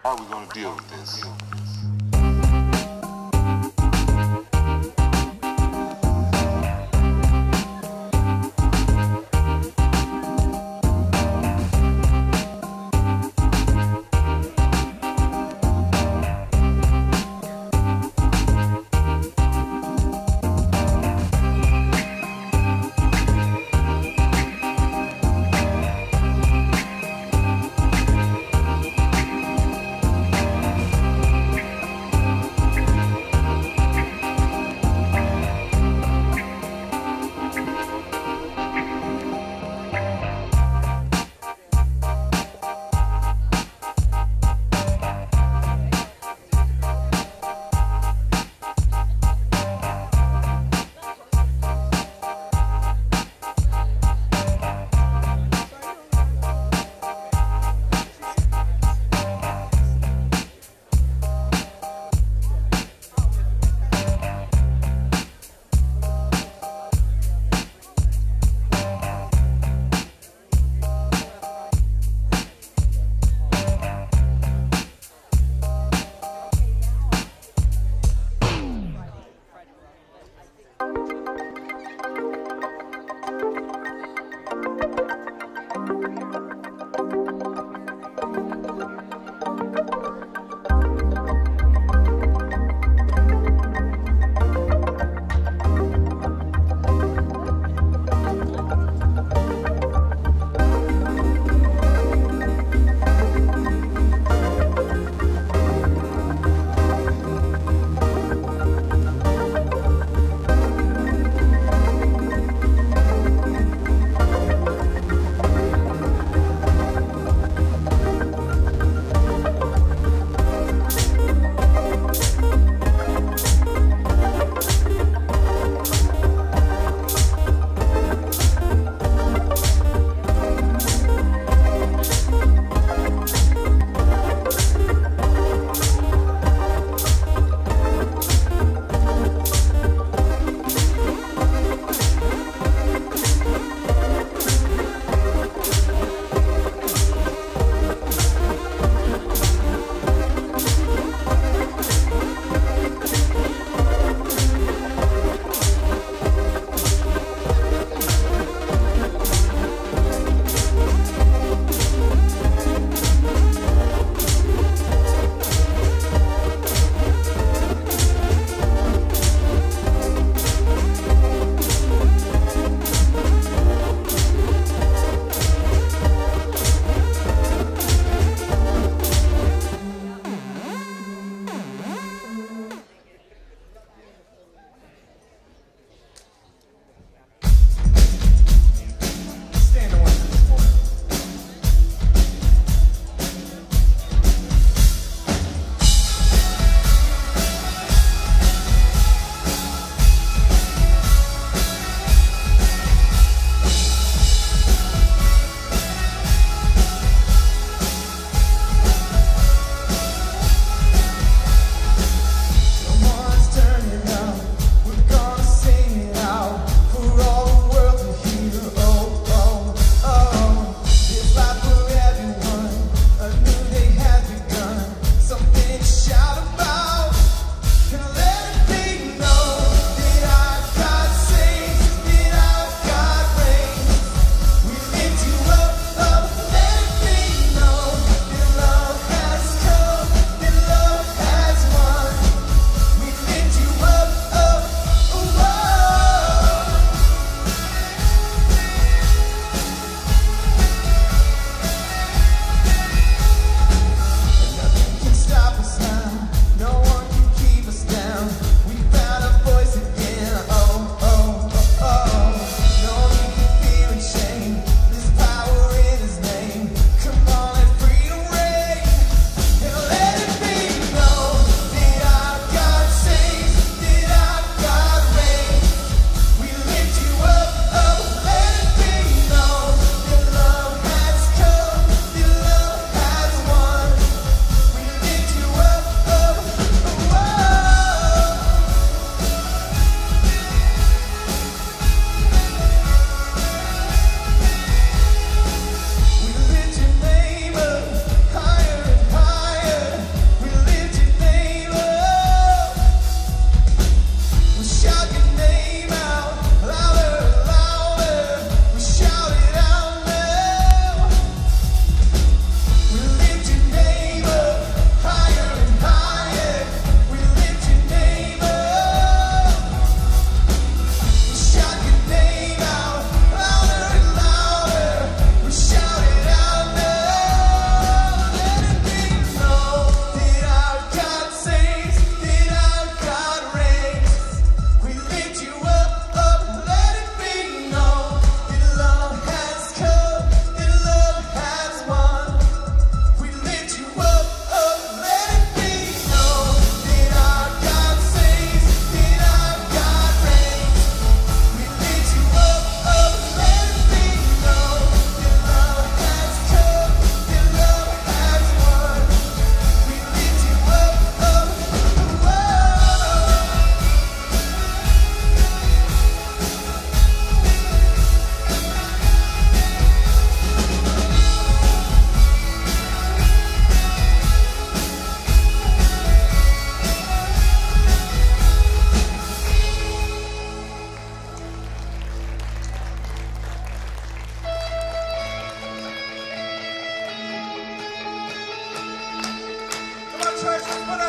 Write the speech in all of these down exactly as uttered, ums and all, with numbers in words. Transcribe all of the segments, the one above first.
How are we going to deal with this?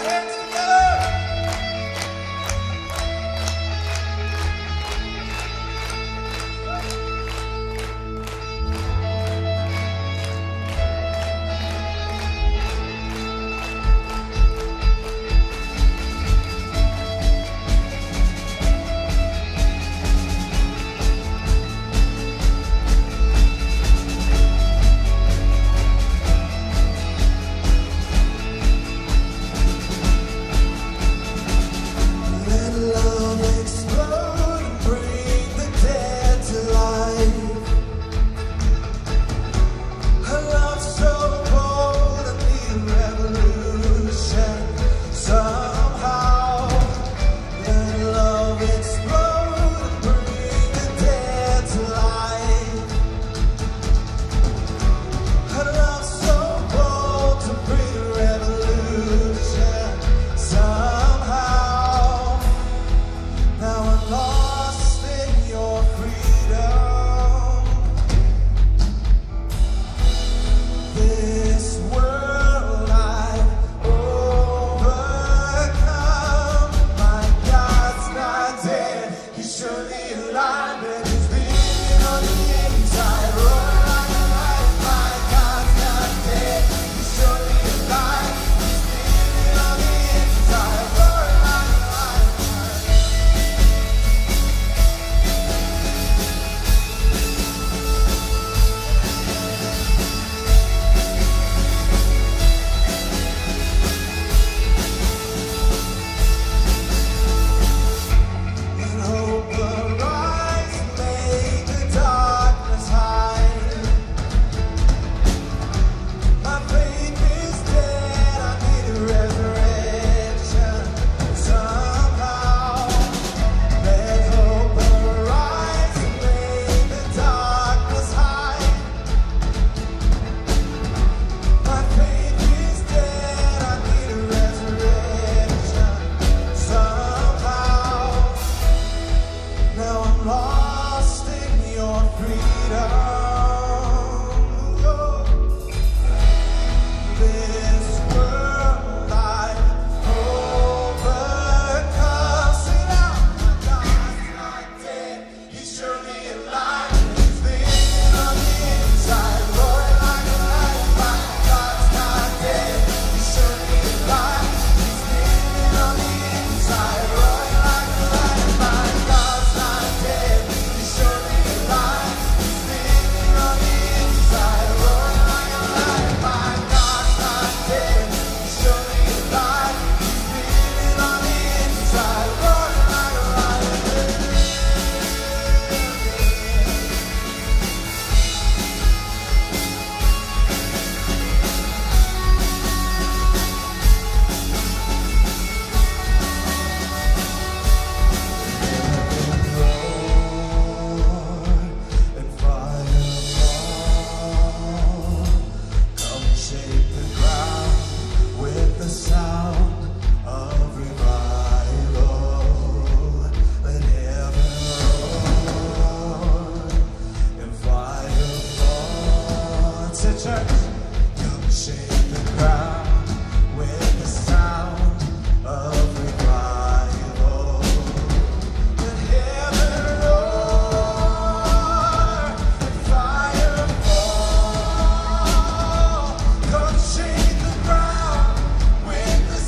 With the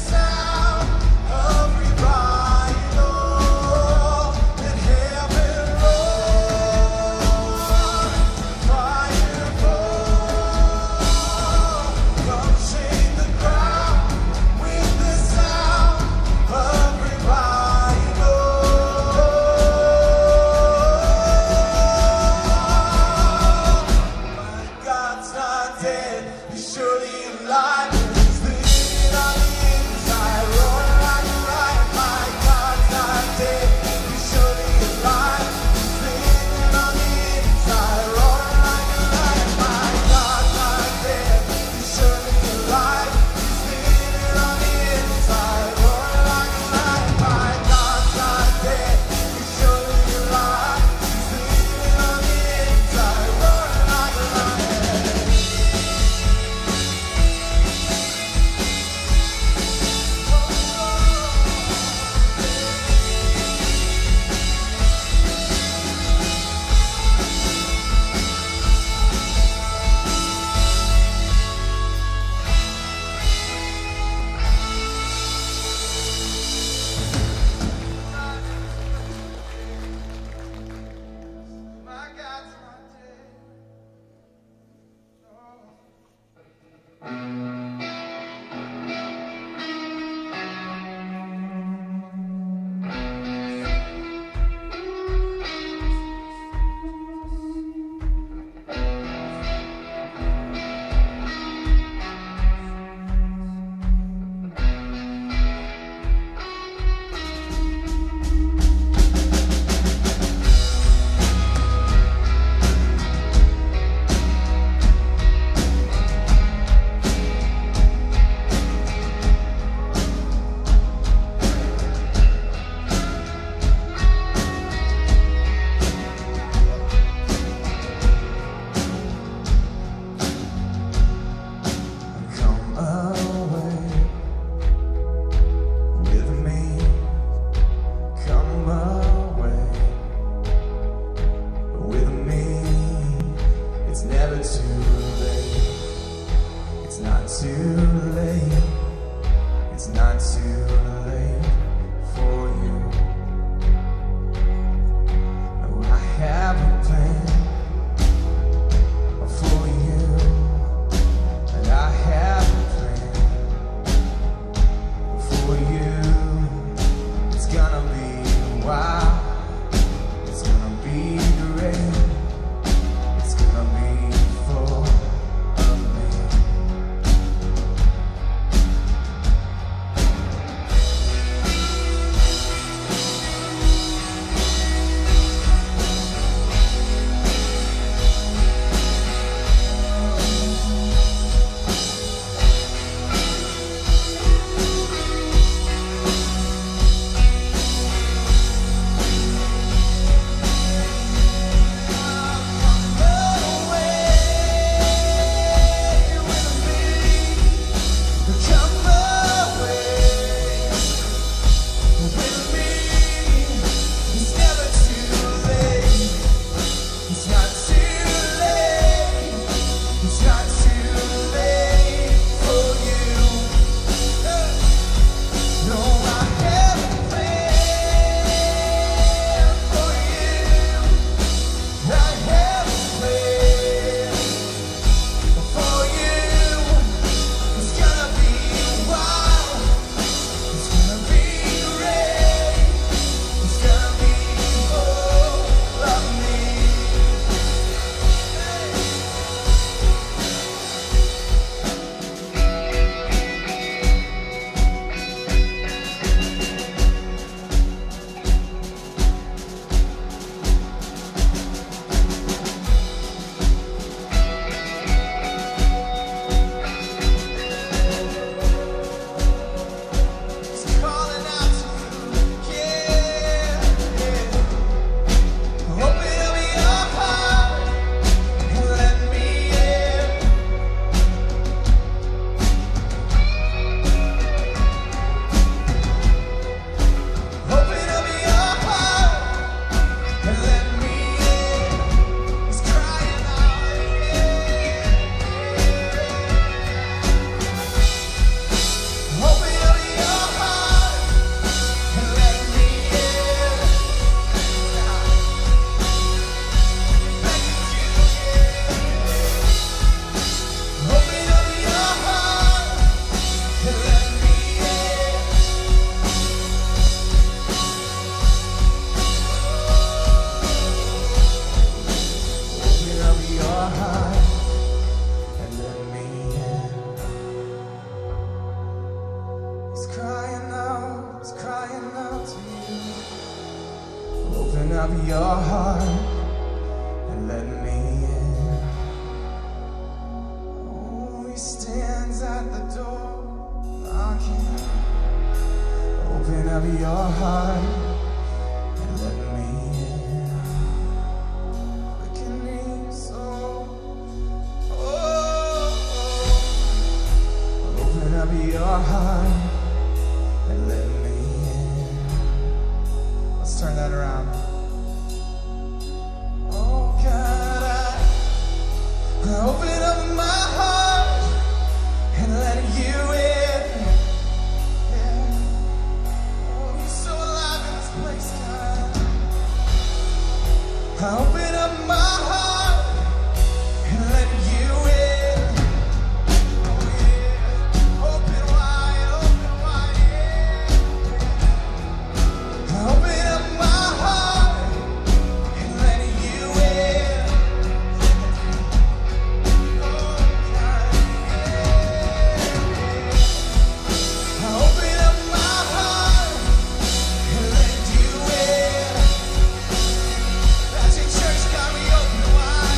It's not too late for you. No, I have a plan for you, and I have a plan for you. It's gonna be a while. It's gonna be great. It's gonna be full of me. Open up your heart and let me in. Oh, he stands at the door knocking. Open up your heart and let me in. Quicken me so. Oh, oh. Open up your heart and let me in. Let's turn that around. Oh God, I open up my heart and let you in. Yeah. Oh, you're so alive in this place, God. I open up my heart and let you in. Oh yeah. Open wide, open wide, yeah. I open up my heart and let you in. Oh God, yeah. I open up my heart and let you in. That's your church, got me open wide.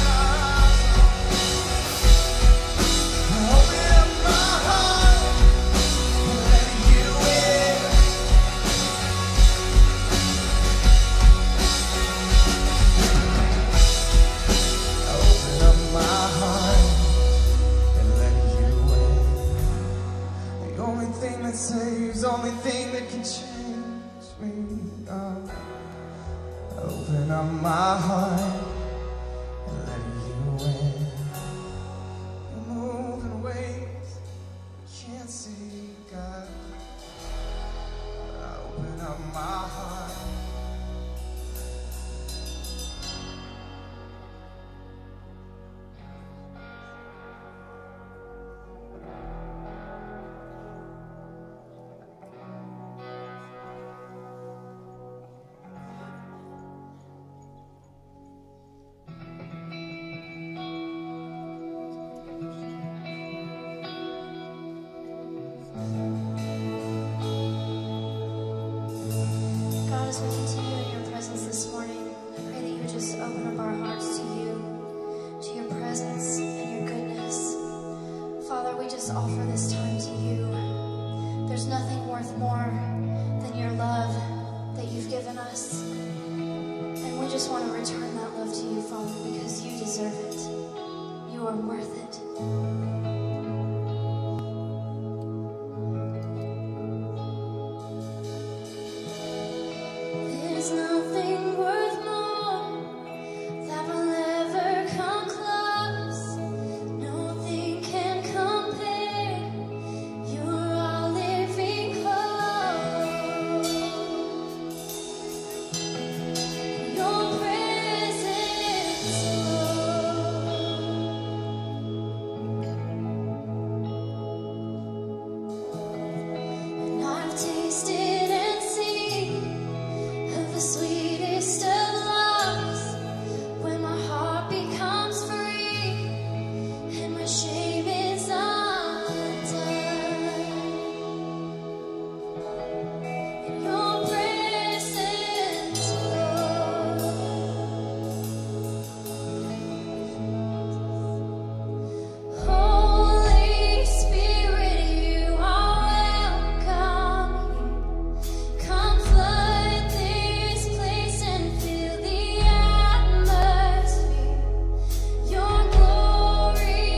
I open up my heart and let you in. I open up my heart and let you in. The only thing that saves, only thing that can change me. uh, I open up my heart and let you in. You move in ways we can't see, God. up my heart. As we continue in your presence this morning, I pray that you would just open up our hearts to you, to your presence and your goodness. Father, we just offer this time to you. There's nothing worth more than your love that you've given us. And we just want to return that love to you, Father, because you deserve it. You are worth it.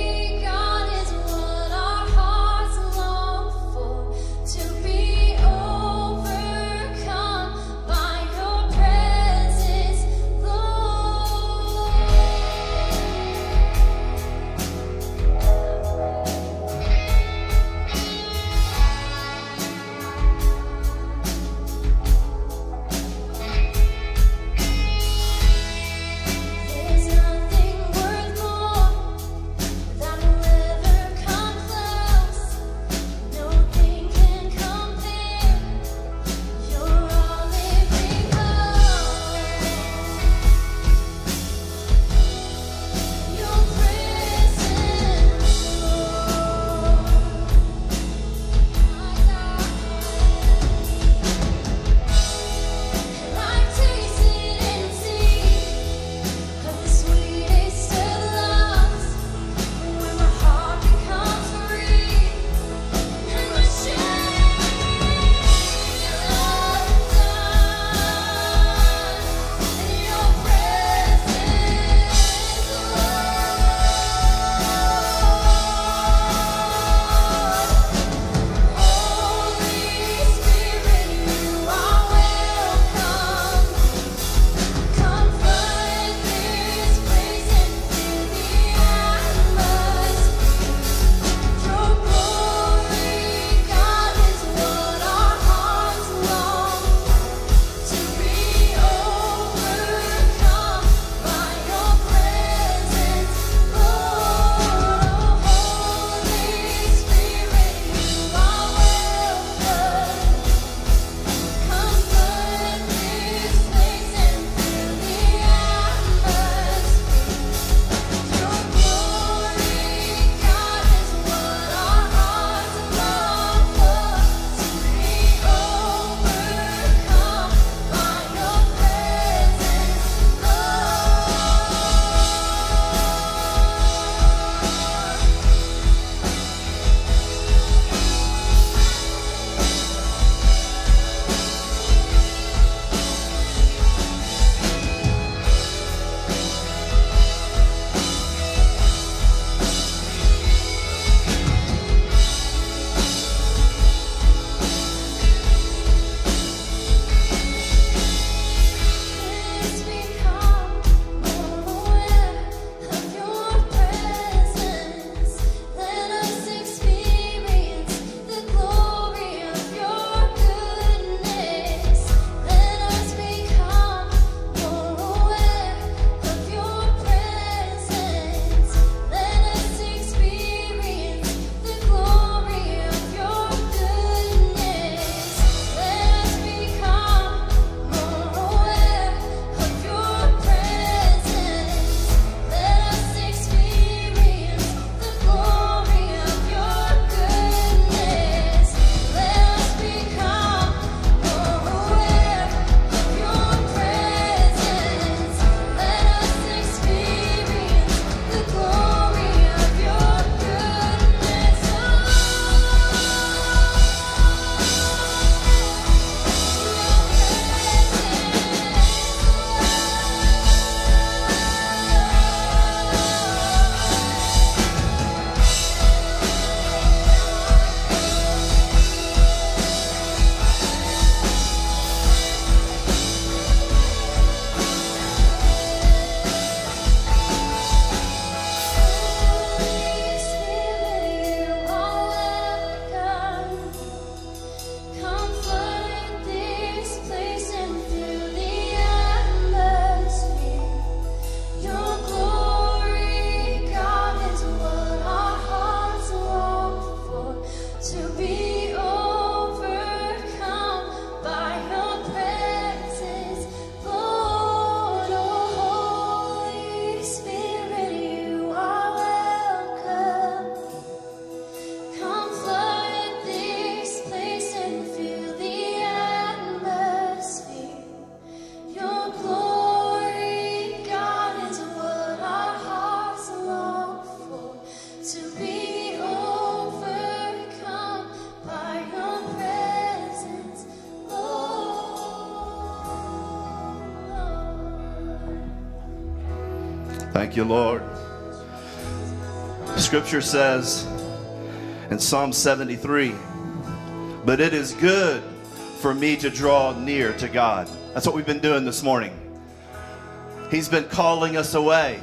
To be Thank you, Lord. Scripture says in Psalm seventy-three, but it is good for me to draw near to God. That's what we've been doing this morning. He's been calling us away,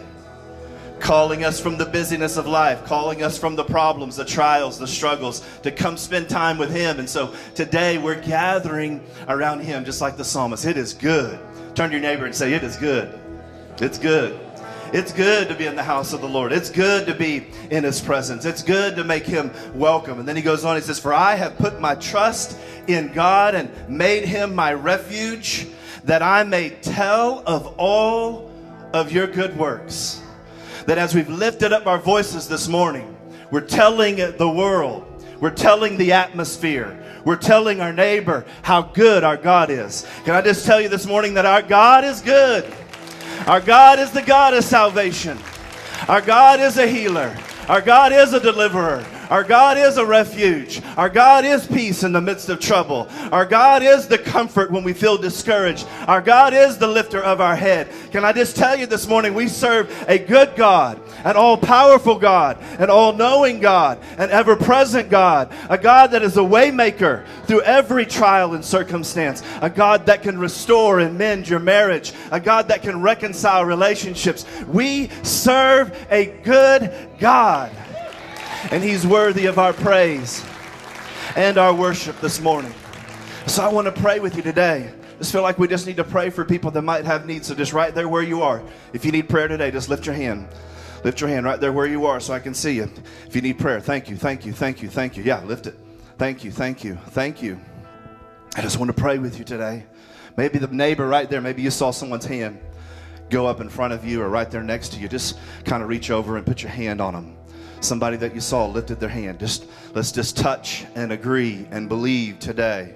calling us from the busyness of life, calling us from the problems, the trials, the struggles, to come spend time with Him. And so today we're gathering around Him just like the psalmist. It is good. Turn to your neighbor and say, it is good. It's good. It's good to be in the house of the Lord. It's good to be in His presence. It's good to make Him welcome. And then he goes on, he says, for I have put my trust in God and made Him my refuge, that I may tell of all of your good works. That as we've lifted up our voices this morning, we're telling the world, we're telling the atmosphere, we're telling our neighbor how good our God is. Can I just tell you this morning that our God is good? Our God is the God of salvation. Our God is a healer. Our God is a deliverer. Our God is a refuge. Our God is peace in the midst of trouble. Our God is the comfort when we feel discouraged. Our God is the lifter of our head. Can I just tell you this morning, we serve a good God, an all-powerful God, an all-knowing God, an ever-present God, a God that is a way maker through every trial and circumstance, a God that can restore and mend your marriage, a God that can reconcile relationships. We serve a good God. And He's worthy of our praise and our worship this morning. So I want to pray with you today. I just feel like we just need to pray for people that might have needs. So just right there where you are, if you need prayer today, just lift your hand. Lift your hand right there where you are so I can see you. If you need prayer, thank you, thank you, thank you, thank you. Yeah, lift it. Thank you, thank you, thank you. I just want to pray with you today. Maybe the neighbor right there, maybe you saw someone's hand go up in front of you or right there next to you. Just kind of reach over and put your hand on them. Somebody that you saw lifted their hand. Just let's just touch and agree and believe today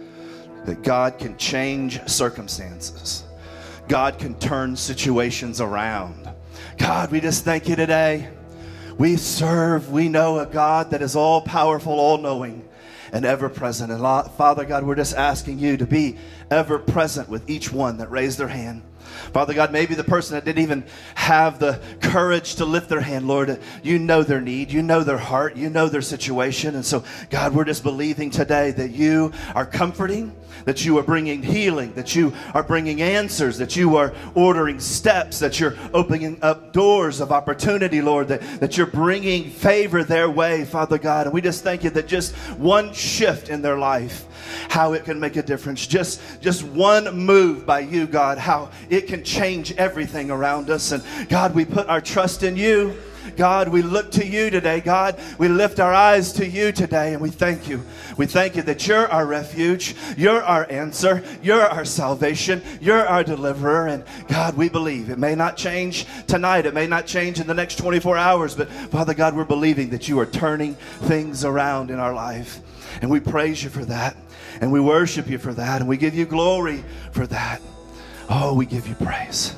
that God can change circumstances. God can turn situations around. God, we just thank you today. We serve, we know a God that is all powerful, all knowing, and ever present. And Father God, we're just asking you to be ever present with each one that raised their hand. Father God, maybe the person that didn't even have the courage to lift their hand, Lord, you know their need, you know their heart, you know their situation. And so, God, we're just believing today that you are comforting, that you are bringing healing, that you are bringing answers, that you are ordering steps, that you're opening up doors of opportunity, Lord, that, that you're bringing favor their way, Father God. And we just thank you that just one shift in their life, how it can make a difference. Just, just one move by you, God, how it can change everything around us. And God, we put our trust in you. God, we look to you today. God, we lift our eyes to you today, and we thank you. We thank you that you're our refuge. You're our answer. You're our salvation. You're our deliverer. And God, we believe it may not change tonight. It may not change in the next twenty-four hours. But Father God, we're believing that you are turning things around in our life. And we praise you for that. And we worship you for that. And we give you glory for that. Oh, we give you praise.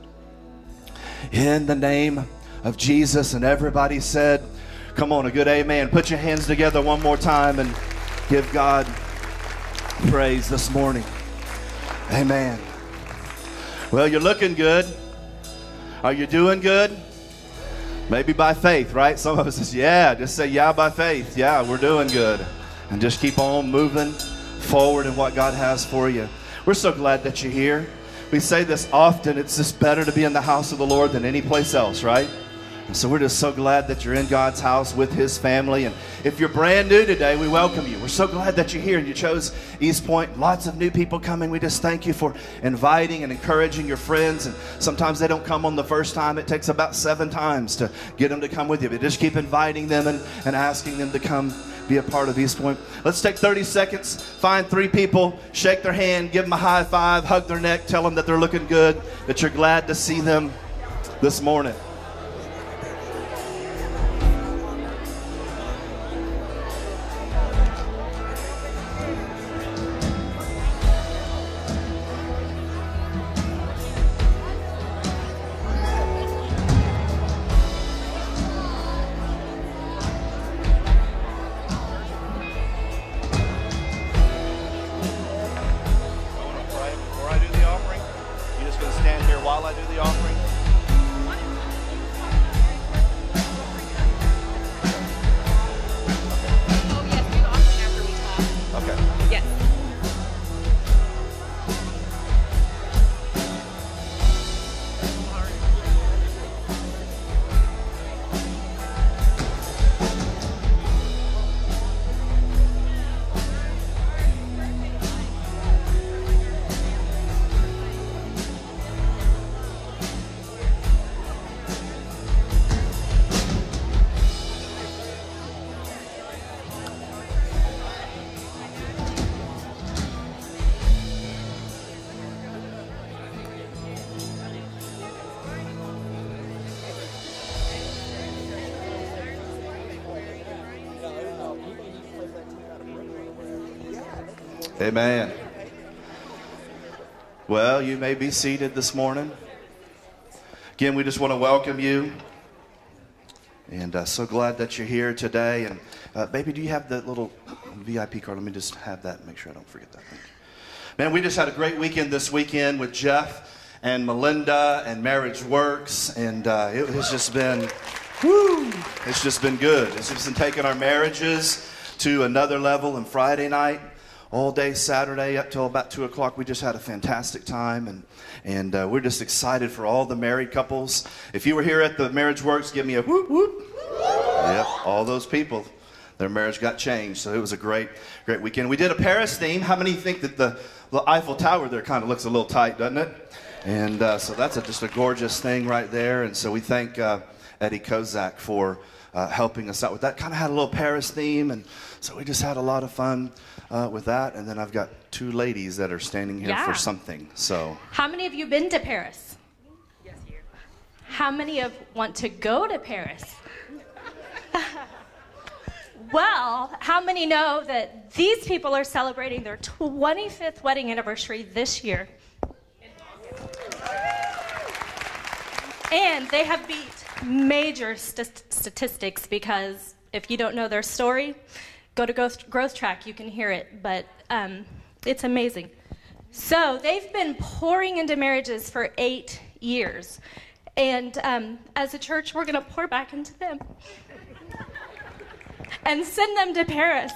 In the name of Jesus. And everybody said, come on, a good amen. Put your hands together one more time and give God praise this morning. Amen. Well, you're looking good. Are you doing good? Maybe by faith, right? Some of us says, yeah, just say yeah by faith. Yeah, we're doing good. And just keep on moving forward in what God has for you. We're so glad that you're here. We say this often, it's just better to be in the house of the Lord than any place else, right? And so we're just so glad that you're in God's house with His family. And if you're brand new today, we welcome you. We're so glad that you're here and you chose East Point. Lots of new people coming. We just thank you for inviting and encouraging your friends. And sometimes they don't come on the first time. It takes about seven times to get them to come with you. But just keep inviting them and, and asking them to come be a part of East Point. Let's take thirty seconds, find three people, shake their hand, give them a high five, hug their neck, tell them that they're looking good, that you're glad to see them this morning. While I do the offering, Amen. Well, you may be seated this morning. Again, we just want to welcome you. And uh, so glad that you're here today. And uh, baby, do you have that little V I P card? Let me just have that and make sure I don't forget that. Thank you. Man, we just had a great weekend this weekend with Jeff and Melinda and Marriage Works. And uh, it has just been, whoo, it's just been good. It's just been taking our marriages to another level. And Friday night, all day Saturday up till about two o'clock, we just had a fantastic time, and and uh, we're just excited for all the married couples. If you were here at the Marriage Works, give me a whoop whoop. Yep, all those people, their marriage got changed, so it was a great great weekend. We did a Paris theme. How many think that the, the Eiffel Tower there kind of looks a little tight, doesn't it? And uh, so that's a, just a gorgeous thing right there, and so we thank uh, Eddie Kozak for uh, helping us out with that. Kind of had a little Paris theme, and so we just had a lot of fun Uh, with that. And then I've got two ladies that are standing here yeah. for something. So, how many of you been to Paris? Yes, here. How many of want to go to Paris? Well, how many know that these people are celebrating their twenty-fifth wedding anniversary this year? And they have beat major st- statistics, because if you don't know their story, go to Growth, Growth Track, you can hear it, but um, it's amazing. So they've been pouring into marriages for eight years. And um, as a church, we're going to pour back into them and send them to Paris.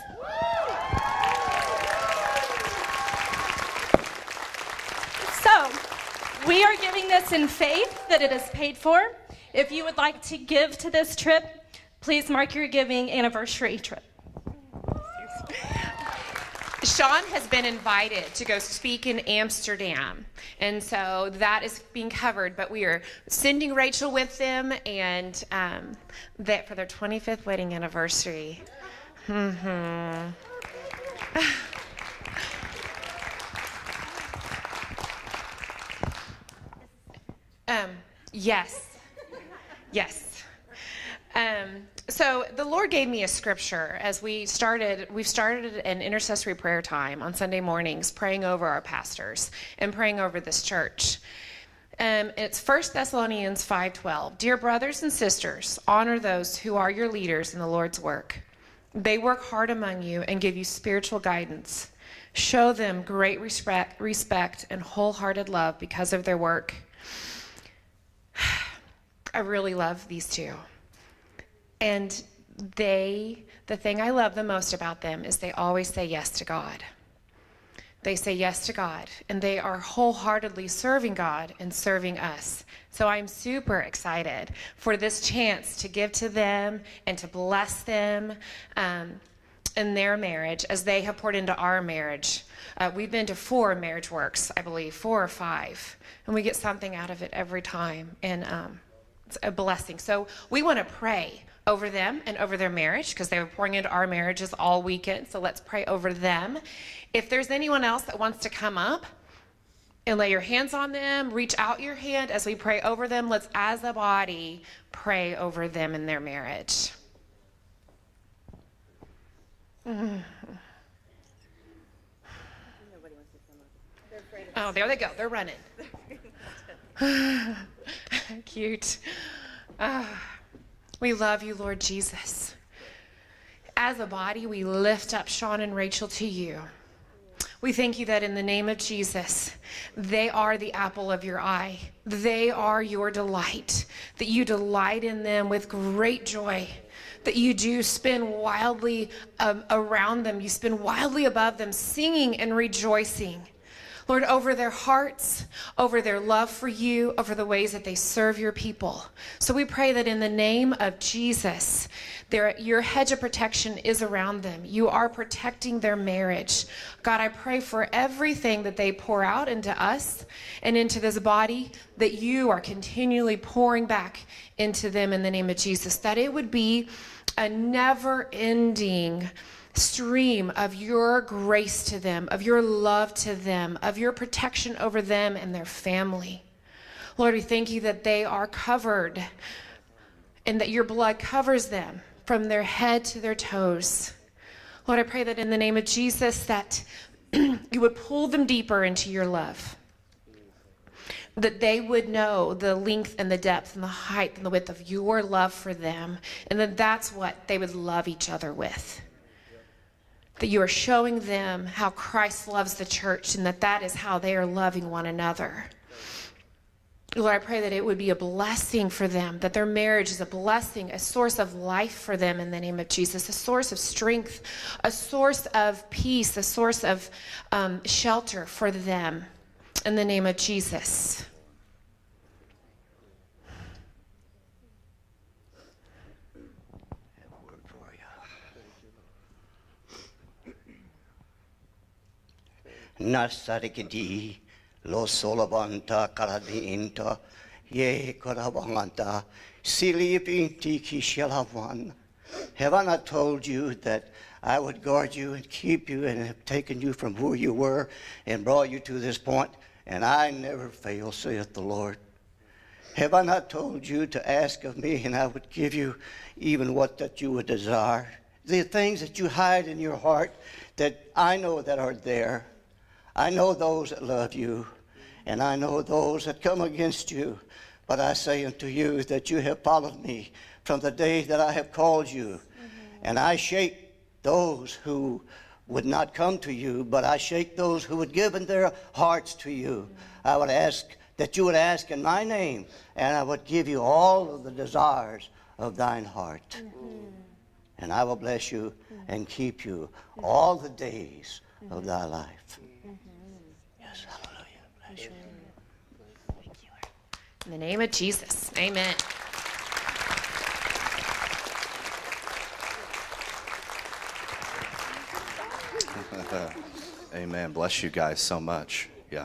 So we are giving this in faith that it is paid for. If you would like to give to this trip, please mark your giving anniversary trip. Sean has been invited to go speak in Amsterdam, and so that is being covered, but we are sending Rachel with them, and um, that for their twenty-fifth wedding anniversary. Mm-hmm. um, yes. Yes. Um, so the Lord gave me a scripture as we started, we've started an intercessory prayer time on Sunday mornings, praying over our pastors and praying over this church. Um, it's First Thessalonians five twelve. Dear brothers and sisters, honor those who are your leaders in the Lord's work. They work hard among you and give you spiritual guidance. Show them great respect, respect and wholehearted love because of their work. I really love these two. And they, the thing I love the most about them is they always say yes to God. They say yes to God, and they are wholeheartedly serving God and serving us. So I'm super excited for this chance to give to them and to bless them um, in their marriage as they have poured into our marriage. Uh, we've been to four Marriage Works, I believe, four or five, and we get something out of it every time, and um, it's a blessing. So we want to pray over them and over their marriage, because they were pouring into our marriages all weekend. So let's pray over them. If there's anyone else that wants to come up and lay your hands on them, reach out your hand as we pray over them. Let's, as a body, pray over them in their marriage. Mm. Oh, there they go. They're running. Cute. Uh, we love you, Lord Jesus. As a body, we lift up Sean and Rachel to you. We thank you that in the name of Jesus, they are the apple of your eye. They are your delight, that you delight in them with great joy, that you do spin wildly um, around them. You spin wildly above them, singing and rejoicing. Lord, over their hearts, over their love for you, over the ways that they serve your people. So we pray that in the name of Jesus, their, your hedge of protection is around them. You are protecting their marriage. God, I pray for everything that they pour out into us and into this body, that you are continually pouring back into them in the name of Jesus, that it would be a never-ending stream of your grace to them, of your love to them, of your protection over them and their family. Lord, we thank you that they are covered and that your blood covers them from their head to their toes. Lord, I pray that in the name of Jesus, that you would pull them deeper into your love. That they would know the length and the depth and the height and the width of your love for them. And that that's what they would love each other with. That you are showing them how Christ loves the church and that that is how they are loving one another. Lord, I pray that it would be a blessing for them, that their marriage is a blessing, a source of life for them in the name of Jesus, a source of strength, a source of peace, a source of um, shelter for them in the name of Jesus. Nasarikidi lo solabanta karadinta ye karabanganta silipinti kishalavan. Have I not told you that I would guard you and keep you and have taken you from who you were and brought you to this point? And I never fail, saith the Lord. Have I not told you to ask of me, and I would give you even what that you would desire? The things that you hide in your heart that I know that are there. I know those that love you, and I know those that come against you. But I say unto you that you have followed me from the day that I have called you. Mm-hmm. And I shake those who would not come to you, but I shake those who would give in their hearts to you. Mm-hmm. I would ask that you would ask in my name, and I would give you all of the desires of thine heart. Mm-hmm. And I will bless you mm-hmm. and keep you mm-hmm. all the days mm-hmm. of thy life. Yes, hallelujah. Bless you. Thank you, Lord. In the name of Jesus, amen. Amen. Bless you guys so much. Yeah.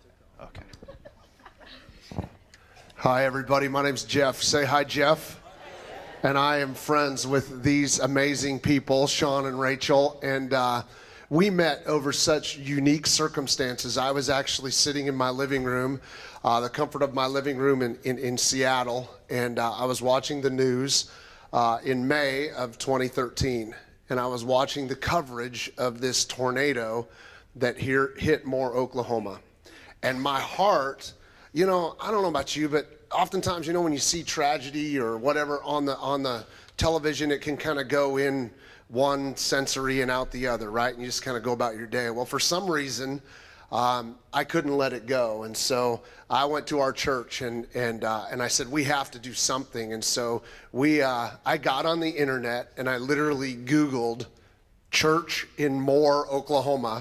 Okay. Hi, everybody. My name's Jeff. Say hi, Jeff. And I am friends with these amazing people, Sean and Rachel. And uh, we met over such unique circumstances. I was actually sitting in my living room, uh, the comfort of my living room in, in, in Seattle, and uh, I was watching the news uh, in May of twenty thirteen, and I was watching the coverage of this tornado that here hit Moore, Oklahoma. And my heart, you know, I don't know about you, but oftentimes, you know, when you see tragedy or whatever on the on the television, it can kind of go in one sensory and out the other, right? And you just kind of go about your day. Well, for some reason, um, I couldn't let it go. And so I went to our church and and uh, and I said, we have to do something. And so we, uh, I got on the internet and I literally Googled church in Moore, Oklahoma.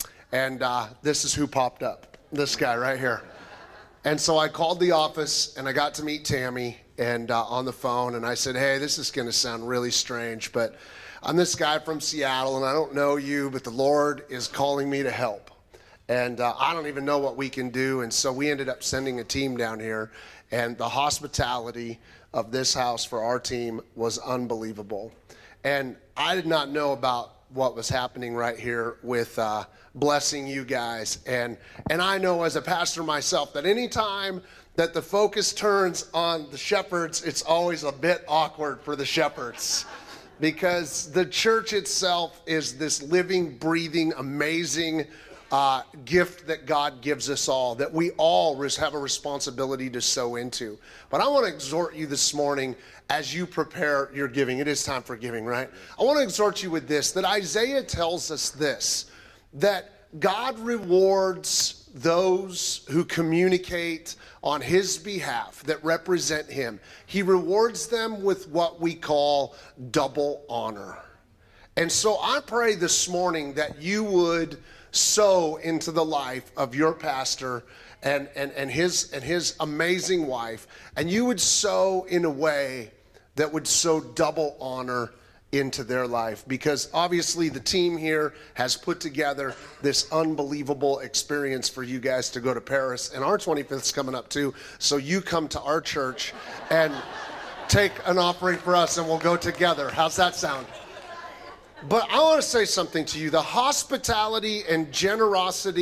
And uh, this is who popped up, this guy right here. And so I called the office and I got to meet Tammy and uh, on the phone. And I said, hey, this is going to sound really strange, but I'm this guy from Seattle, and I don't know you, but the Lord is calling me to help. And uh, I don't even know what we can do. And so we ended up sending a team down here, and the hospitality of this house for our team was unbelievable. And I did not know about what was happening right here with uh, blessing you guys. And, and I know as a pastor myself that anytime that the focus turns on the shepherds, it's always a bit awkward for the shepherds. Because the church itself is this living, breathing, amazing uh, gift that God gives us all, that we all have a responsibility to sow into. But I want to exhort you this morning as you prepare your giving. It is time for giving, right? I want to exhort you with this, that Isaiah tells us this, that God rewards those who communicate on his behalf, that represent him. He rewards them with what we call double honor. And so I pray this morning that you would sow into the life of your pastor and, and, and, his, and his amazing wife, and you would sow in a way that would sow double honor into their life, because obviously the team here has put together this unbelievable experience for you guys to go to Paris, and our twenty-fifth is coming up too, so you come to our church and take an offering for us and we'll go together. How's that sound? But I want to say something to you. The hospitality and generosity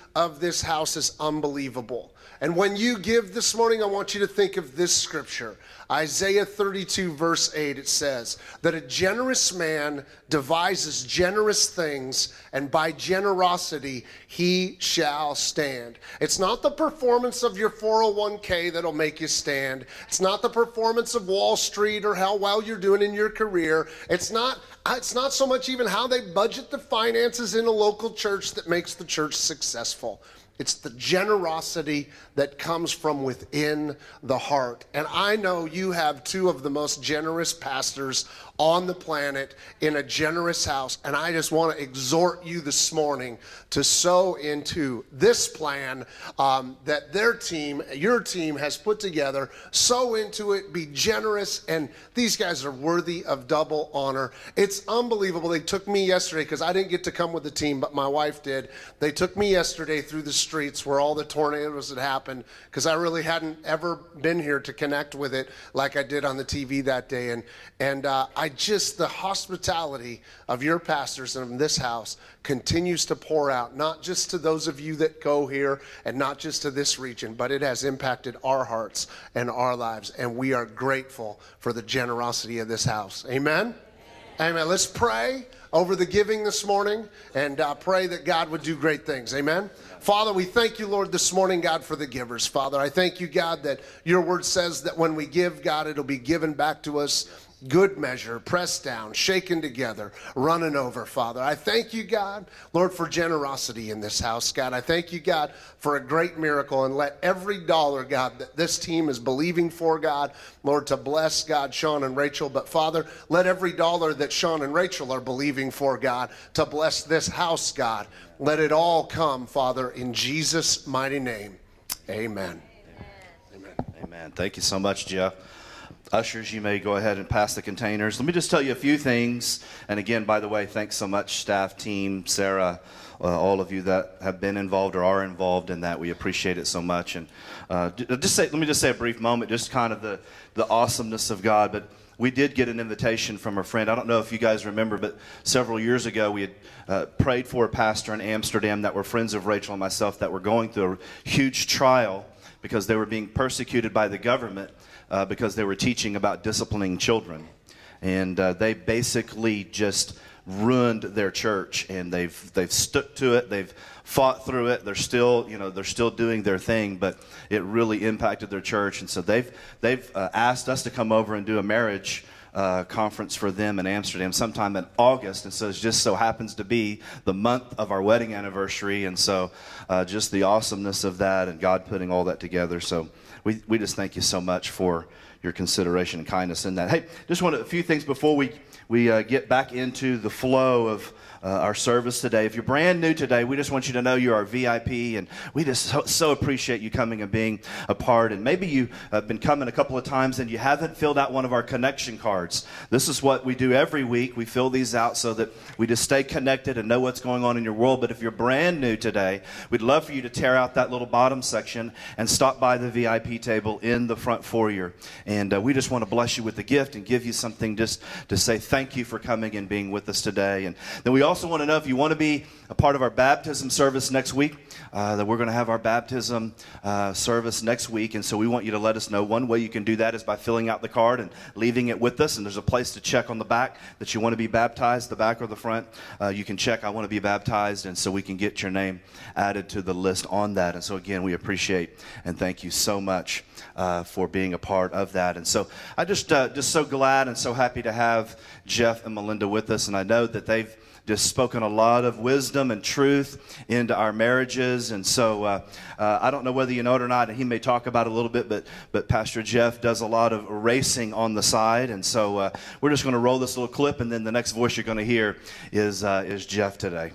of this house is unbelievable. And when you give this morning, I want you to think of this scripture. Isaiah thirty-two, verse eight, it says that a generous man devises generous things, and by generosity he shall stand. It's not the performance of your four oh one k that'll make you stand. It's not the performance of Wall Street or how well you're doing in your career. It's not, it's not so much even how they budget the finances in a local church that makes the church successful. It's the generosity that comes from within the heart. And I know you have two of the most generous pastors on the planet in a generous house. And I just want to exhort you this morning to sow into this plan um, that their team, your team has put together. Sow into it, be generous, and these guys are worthy of double honor. It's unbelievable. They took me yesterday, because I didn't get to come with the team, but my wife did. They took me yesterday through the streets where all the tornadoes had happened, because I really hadn't ever been here to connect with it like I did on the T V that day. And, and uh, I just, the hospitality of your pastors in this house continues to pour out, not just to those of you that go here and not just to this region, but it has impacted our hearts and our lives. And we are grateful for the generosity of this house. Amen? Amen. Amen. Let's pray over the giving this morning and uh, pray that God would do great things. Amen? Father, we thank you, Lord, this morning, God, for the givers. Father, I thank you, God, that your word says that when we give, God, it'll be given back to us. Good measure, pressed down, shaken together, running over, Father. I thank you, God, Lord, for generosity in this house, God. I thank you, God, for a great miracle, and let every dollar, God, that this team is believing for, God, Lord, to bless, God, Sean and Rachel. But, Father, let every dollar that Sean and Rachel are believing for, God, to bless this house, God, let it all come, Father, in Jesus' mighty name. Amen. Amen. Amen. Thank you so much, Jeff. Ushers, you may go ahead and pass the containers. Let me just tell you a few things. And again, by the way, thanks so much, staff, team, Sarah, uh, all of you that have been involved or are involved in that. We appreciate it so much. And uh, just say, let me just say a brief moment, just kind of the, the awesomeness of God. But we did get an invitation from a friend. I don't know if you guys remember, but several years ago we had uh, prayed for a pastor in Amsterdam that were friends of Rachel and myself that were going through a huge trial because they were being persecuted by the government. Uh, because they were teaching about disciplining children. And uh, they basically just ruined their church, and they've they've stuck to it. They've fought through it. They're still, you know, they're still doing their thing, but it really impacted their church. And so they've they've uh, asked us to come over and do a marriage uh, conference for them in Amsterdam sometime in August. And so it just so happens to be the month of our wedding anniversary. And so uh, just the awesomeness of that and God putting all that together. So We, we just thank you so much for your consideration and kindness in that. Hey, just want a few things before we, we uh, get back into the flow of uh, our service today. If you're brand new today, we just want you to know you're our V I P, and we just so, so appreciate you coming and being a part. And maybe you have been coming a couple of times and you haven't filled out one of our connection cards. This is what we do every week. We fill these out so that we just stay connected and know what's going on in your world. But if you're brand new today, we'd love for you to tear out that little bottom section and stop by the V I P table in the front foyer. And uh, we just want to bless you with the gift and give you something just to say thank you for coming and being with us today. And then we also want to know if you want to be a part of our baptism service next week, uh, that we're going to have our baptism uh, service next week. And so we want you to let us know. One way you can do that is by filling out the card and leaving it with us. And there's a place to check on the back that you want to be baptized, the back or the front. Uh, you can check, I want to be baptized, and so we can get your name added to the list on that. And so again, we appreciate and thank you so much uh, for being a part of that. And so I just uh, just so glad and so happy to have Jeff and Melinda with us. And I know that they've just spoken a lot of wisdom and truth into our marriages. And so uh, uh, I don't know whether you know it or not, and he may talk about it a little bit, but but Pastor Jeff does a lot of racing on the side. And so uh, we're just going to roll this little clip, and then the next voice you're going to hear is uh, is Jeff today.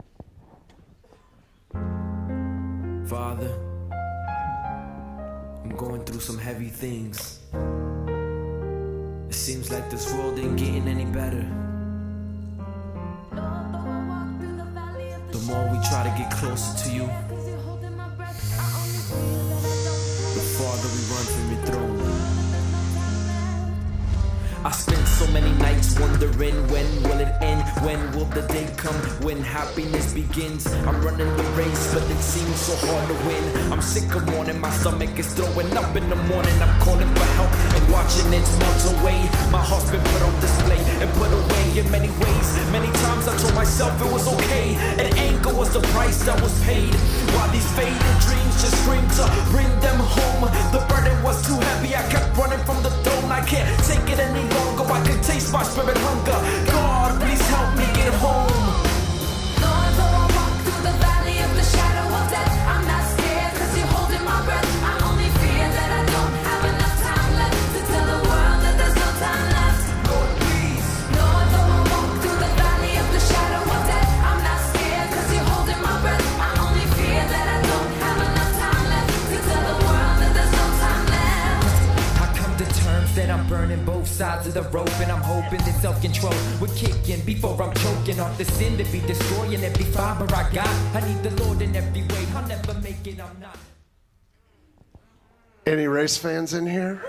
Father, I'm going through some heavy things. It seems like this world ain't getting any better. The more we try to get closer to you, the farther we run from your throne. I spent So many nights wondering when will it end? When will the day come when happiness begins? I'm running the race, but it seems so hard to win. I'm sick of mourning, my stomach is throwing up in the morning. I'm calling for help and watching it melt away. My heart's been put on display and put away in many ways. Many times I told myself it was okay, and anger was the price that was paid. While these faded dreams just screamed to bring them home, the burden was too heavy, I kept running from the throne. I can't take it any longer, I can taste my spirit hunger. God, please help me get home. Lord, though I walk through the valley of the shadow of death, I'm not scared, cause you're holding my breath. I only fear that I don't have enough time left to tell the world that there's no time left. Lord, please. Lord, though I walk through the valley of the shadow of death, I'm not scared, cause you're holding my breath. I only fear that I don't have enough time left to tell the world that there's no time left. I come to terms that I'm burning both sides of the rope, and I'm hoping that self-control would kick in before I'm choking off the sin to be destroying every fiber I got. I need the Lord in every way. I'll never make it, I'm not. Any race fans in here?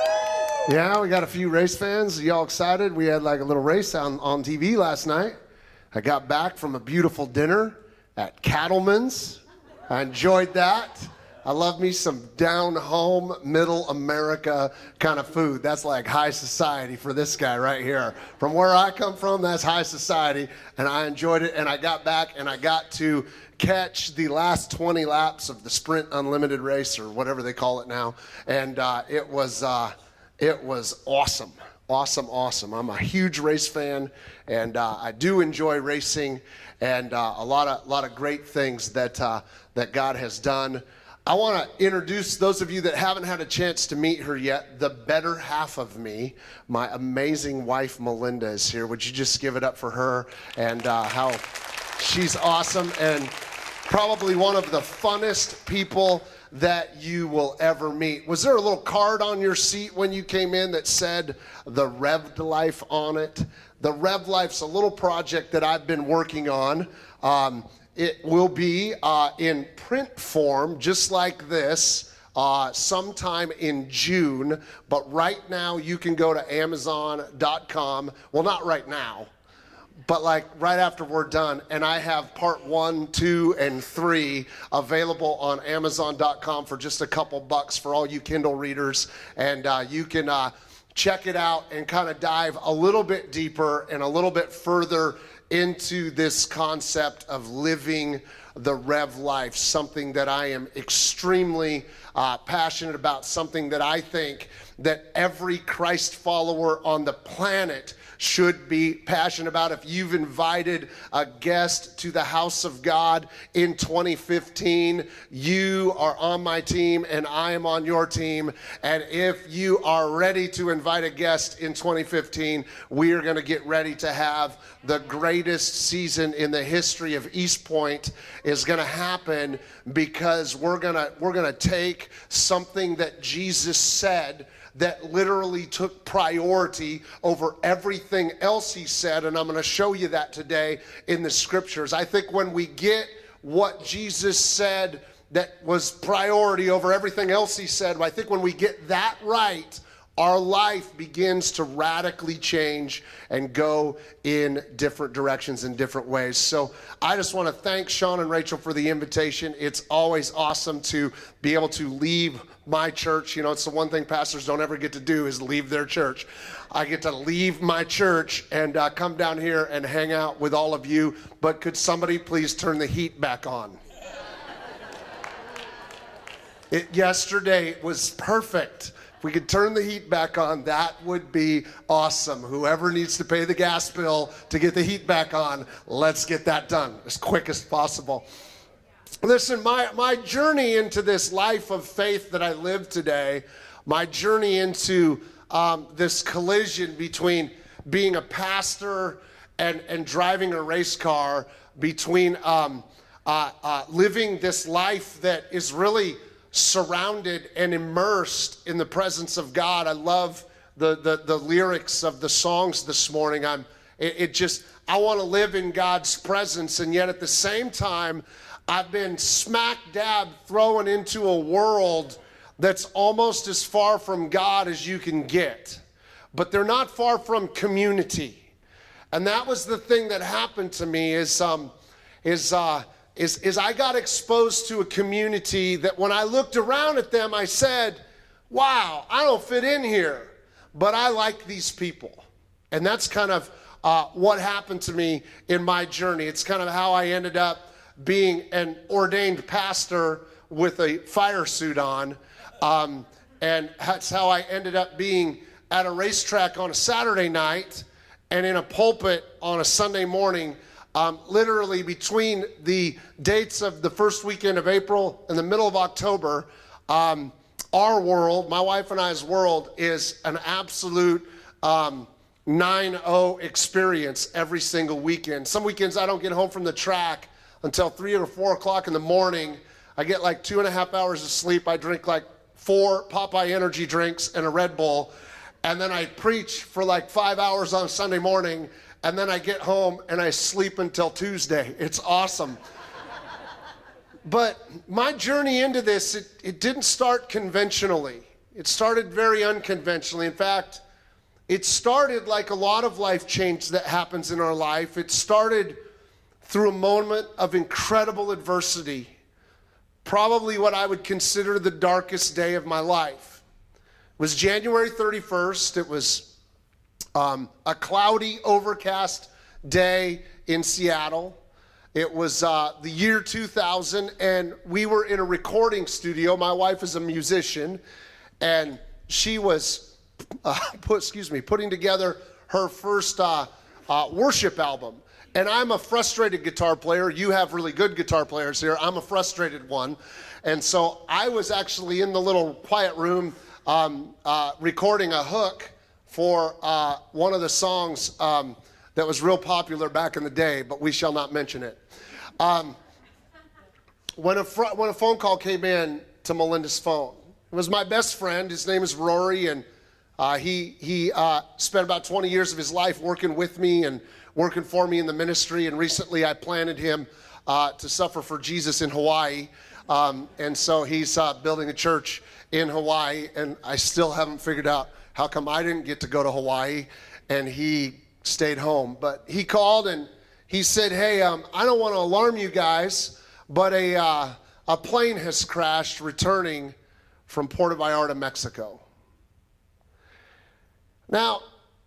Yeah, we got a few race fans. Y'all excited? We had like a little race on, on T V last night. I got back from a beautiful dinner at Cattleman's. I enjoyed that. I love me some down-home, middle America kind of food. That's like high society for this guy right here. From where I come from, that's high society, and I enjoyed it, and I got back, and I got to catch the last twenty laps of the Sprint Unlimited race, or whatever they call it now, and uh, it was uh, it was awesome. Awesome, awesome. I'm a huge race fan, and uh, I do enjoy racing, and uh, a lot of lot of great things that uh, that God has done. I want to introduce those of you that haven't had a chance to meet her yet, the better half of me. My amazing wife, Melinda, is here. Would you just give it up for her and uh, how she's awesome and probably one of the funnest people that you will ever meet. Was there a little card on your seat when you came in that said the Rev'd Life on it? The Rev'd Life's a little project that I've been working on. Um, It will be uh, in print form, just like this, uh, sometime in June. But right now, you can go to amazon dot com. Well, not right now, but like right after we're done. And I have part one, two, and three available on amazon dot com for just a couple bucks for all you Kindle readers. And uh, you can uh, check it out and kind of dive a little bit deeper and a little bit further into this concept of living the Rev life, something that I am extremely uh, passionate about, something that I think that every Christ follower on the planet should be passionate about. If you've invited a guest to the house of God in twenty fifteen, you are on my team and I am on your team. And if you are ready to invite a guest in twenty fifteen, we are going to get ready to have the greatest season in the history of Eastpointe is going to happen, because we're going to we're going to take something that Jesus said that literally took priority over everything else he said, and I'm going to show you that today in the scriptures. I think when we get what Jesus said that was priority over everything else he said, I think when we get that right, our life begins to radically change and go in different directions in different ways. So I just want to thank Sean and Rachel for the invitation. It's always awesome to be able to leave my church. You know, it's the one thing pastors don't ever get to do is leave their church. I get to leave my church and uh, come down here and hang out with all of you. But could somebody please turn the heat back on? It, yesterday was perfect. If we could turn the heat back on, that would be awesome. Whoever needs to pay the gas bill to get the heat back on, let's get that done as quick as possible. Listen, my, my journey into this life of faith that I live today, my journey into um, this collision between being a pastor and, and driving a race car, between um, uh, uh, living this life that is really surrounded and immersed in the presence of God. I love the, the, the lyrics of the songs this morning. I'm, it, it just, I want to live in God's presence, and yet at the same time, I've been smack dab thrown into a world that's almost as far from God as you can get. but they're not far from community. And that was the thing that happened to me is, um, is, uh, is, is I got exposed to a community that when I looked around at them, I said, wow, I don't fit in here, but I like these people. And that's kind of uh, what happened to me in my journey. It's kind of how I ended up being an ordained pastor with a fire suit on. Um, and that's how I ended up being at a racetrack on a Saturday night and in a pulpit on a Sunday morning, um, literally between the dates of the first weekend of April and the middle of October. Um, our world, my wife and I's world, is an absolute um, nine oh experience every single weekend. Some weekends I don't get home from the track until three or four o'clock in the morning. I get like two and a half hours of sleep. I drink like four Popeye energy drinks and a Red Bull. And then I preach for like five hours on Sunday morning. And then I get home and I sleep until Tuesday. It's awesome. But my journey into this, it, it didn't start conventionally. It started very unconventionally. In fact, it started like a lot of life change that happens in our life. It started through a moment of incredible adversity. Probably what I would consider the darkest day of my life. It was January thirty-first. It was um, a cloudy, overcast day in Seattle. It was uh, the year two thousand, and we were in a recording studio. My wife is a musician, and she was, uh, put, excuse me, putting together her first uh, uh, worship album. And I'm a frustrated guitar player. You have really good guitar players here. I'm a frustrated one. And so I was actually in the little quiet room um, uh, recording a hook for uh, one of the songs um, that was real popular back in the day, but we shall not mention it. Um, when, a fr- when a phone call came in to Melinda's phone, it was my best friend. His name is Rory, and uh, he, he uh, spent about twenty years of his life working with me and working for me in the ministry, and recently I planted him uh, to suffer for Jesus in Hawaii. Um, and so he's uh, building a church in Hawaii, and I still haven't figured out how come I didn't get to go to Hawaii and he stayed home. But he called and he said, hey, um, I don't want to alarm you guys, but a, uh, a plane has crashed returning from Puerto Vallarta, Mexico. Now,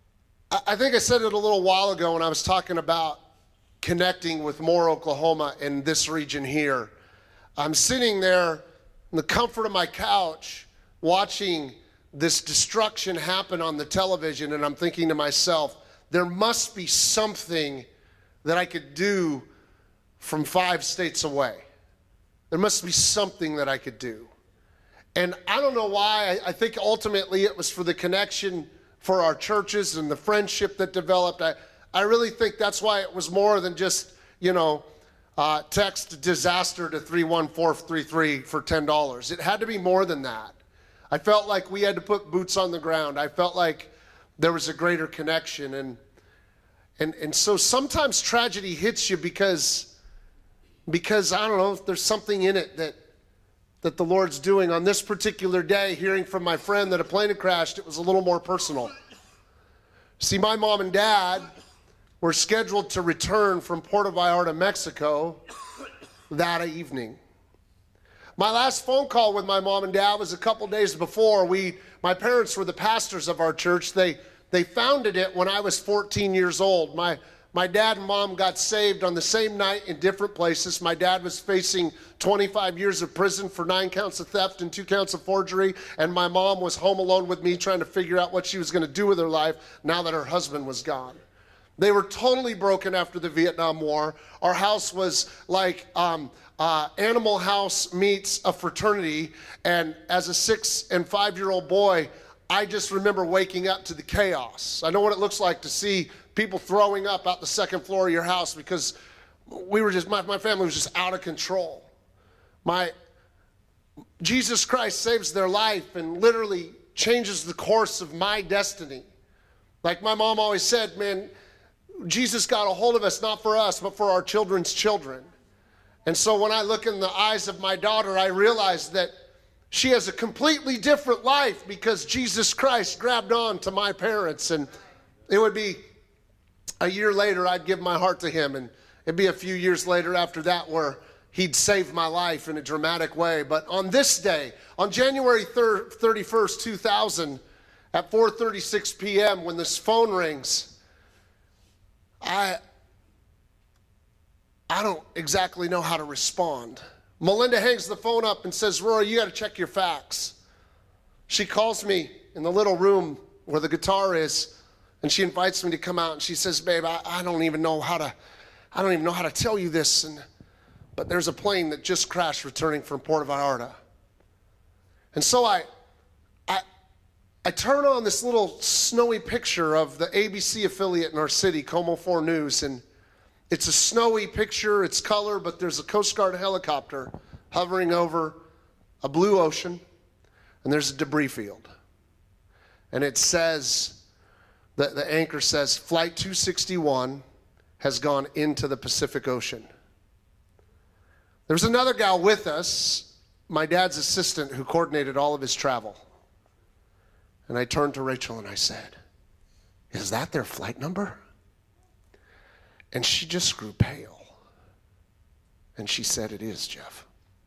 I think I said it a little while ago when I was talking about connecting with more Oklahoma in this region here. I'm sitting there in the comfort of my couch watching this destruction happen on the television, and I'm thinking to myself, there must be something that I could do from five states away. There must be something that I could do. And I don't know why. I, I think ultimately it was for the connection for our churches and the friendship that developed. I, I really think that's why it was more than just, you know, uh, text disaster to three one four three three for ten dollars. It had to be more than that. I felt like we had to put boots on the ground. I felt like there was a greater connection. And and and so sometimes tragedy hits you because, because I don't know, if there's something in it that that the Lord's doing. On this particular day, hearing from my friend that a plane had crashed, it was a little more personal. See, my mom and dad were scheduled to return from Puerto Vallarta, Mexico that evening. My last phone call with my mom and dad was a couple days before. We, my parents were the pastors of our church. They, they founded it when I was fourteen years old. My, my dad and mom got saved on the same night in different places. My dad was facing twenty-five years of prison for nine counts of theft and two counts of forgery. And my mom was home alone with me trying to figure out what she was going to do with her life now that her husband was gone. They were totally broken after the Vietnam War. Our house was like um, uh, Animal House meets a fraternity. And as a six and five-year-old boy, I just remember waking up to the chaos. I know what it looks like to see people throwing up out the second floor of your house because we were just, my, my family was just out of control. My, Jesus Christ saves their life and literally changes the course of my destiny. Like my mom always said, man, Jesus got a hold of us, not for us, but for our children's children. And so when I look in the eyes of my daughter, I realize that She has a completely different life because Jesus Christ grabbed on to my parents. And it would be a year later, I'd give my heart to him. And it'd be a few years later after that where he'd saved my life in a dramatic way. But on this day, on January thirty-first, two thousand, at four thirty-six p.m., when this phone rings, I, I don't exactly know how to respond. Melinda hangs the phone up and says, Rory, you got to check your facts. She calls me in the little room where the guitar is, and she invites me to come out, and she says, babe, I, I don't even know how to, I don't even know how to tell you this, and, but there's a plane that just crashed returning from Puerto Vallarta. And so I, I, I turn on this little snowy picture of the A B C affiliate in our city, Como four News, and it's a snowy picture, it's color, but there's a Coast Guard helicopter hovering over a blue ocean, and there's a debris field. And it says, the, the anchor says, Flight two sixty-one has gone into the Pacific Ocean. There was another gal with us, my dad's assistant, who coordinated all of his travel. And I turned to Rachel and I said, is that their flight number? And she just grew pale. And she said, it is, Jeff.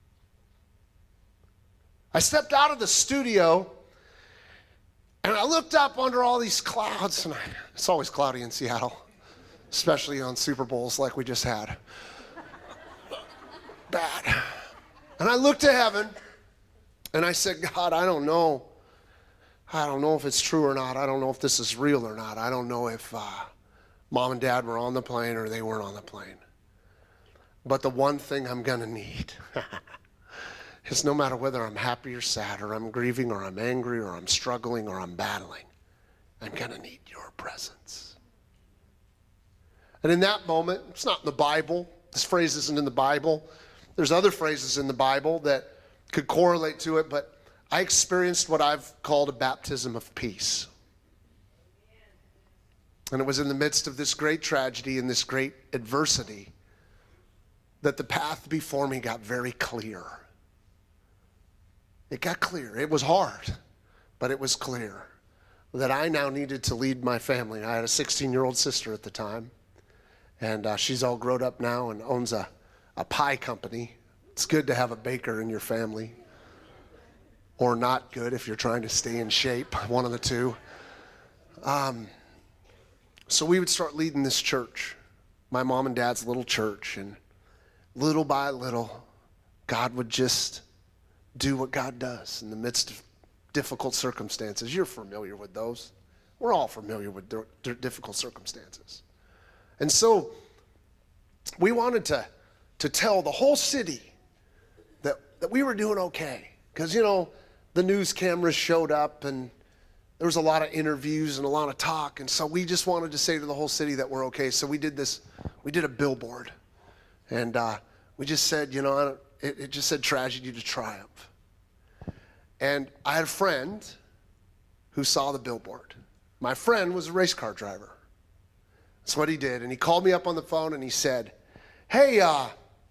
I stepped out of the studio and I looked up under all these clouds. And I, it's always cloudy in Seattle, especially on Super Bowls like we just had. Bad. And I looked to heaven and I said, God, I don't know. I don't know if it's true or not. I don't know if this is real or not. I don't know if... Uh, Mom and Dad were on the plane or they weren't on the plane. But the one thing I'm going to need is no matter whether I'm happy or sad or I'm grieving or I'm angry or I'm struggling or I'm battling, I'm going to need your presence. And in that moment, it's not in the Bible. This phrase isn't in the Bible. There's other phrases in the Bible that could correlate to it, but I experienced what I've called a baptism of peace. And it was in the midst of this great tragedy and this great adversity that the path before me got very clear. It got clear. It was hard, but it was clear that I now needed to lead my family. I had a sixteen-year-old sister at the time, and uh, she's all grown up now and owns a, a pie company. It's good to have a baker in your family, or not good if you're trying to stay in shape, one of the two. Um... So we would start leading this church, my mom and dad's little church, and little by little, God would just do what God does in the midst of difficult circumstances. You're familiar with those. We're all familiar with d- difficult circumstances. And so we wanted to, to tell the whole city that, that we were doing okay. Because, you know, the news cameras showed up and there was a lot of interviews and a lot of talk, and so we just wanted to say to the whole city that we're okay. So we did this, we did a billboard, and uh, we just said, you know, it, it just said tragedy to triumph. And I had a friend who saw the billboard. My friend was a race car driver. That's what he did, and he called me up on the phone and he said, hey, uh,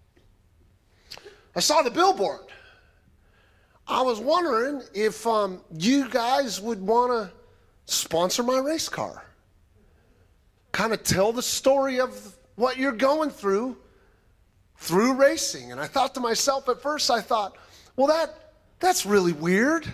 I saw the billboard. I was wondering if um, you guys would want to sponsor my race car. Kind of tell the story of what you're going through through racing. And I thought to myself at first, I thought, well, that that's really weird.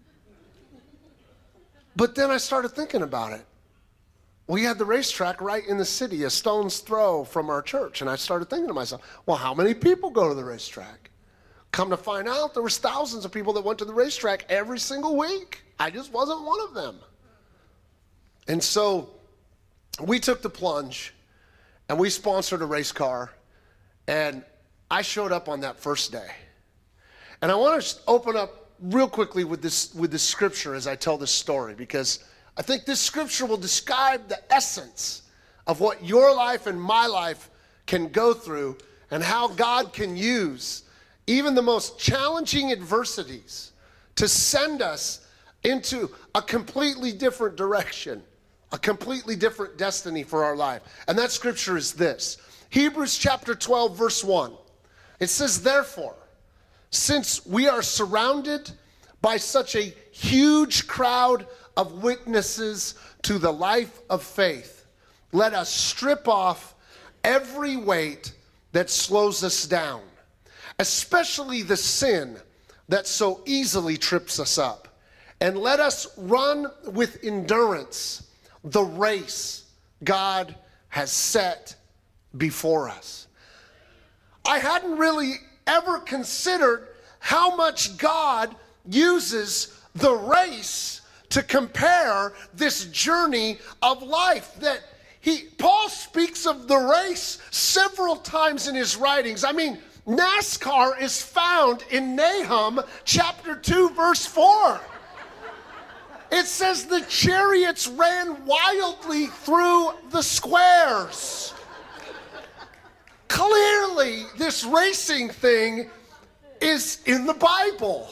But then I started thinking about it. We had the racetrack right in the city, a stone's throw from our church. And I started thinking to myself, well, how many people go to the racetrack? Come to find out, there was thousands of people that went to the racetrack every single week. I just wasn't one of them. And so we took the plunge, and we sponsored a race car, and I showed up on that first day. And I want to open up real quickly with this, with this scripture as I tell this story, because I think this scripture will describe the essence of what your life and my life can go through and how God can use even the most challenging adversities to send us into a completely different direction, a completely different destiny for our life. And that scripture is this. Hebrews chapter twelve, verse one. It says, therefore, since we are surrounded by such a huge crowd of witnesses to the life of faith, let us strip off every weight that slows us down, especially the sin that so easily trips us up. And let us run with endurance the race God has set before us. I hadn't really ever considered how much God uses the race to compare this journey of life. That he, Paul speaks of the race several times in his writings. I mean, NASCAR is found in Nahum chapter two, verse four. It says the chariots ran wildly through the squares. Clearly, this racing thing is in the Bible.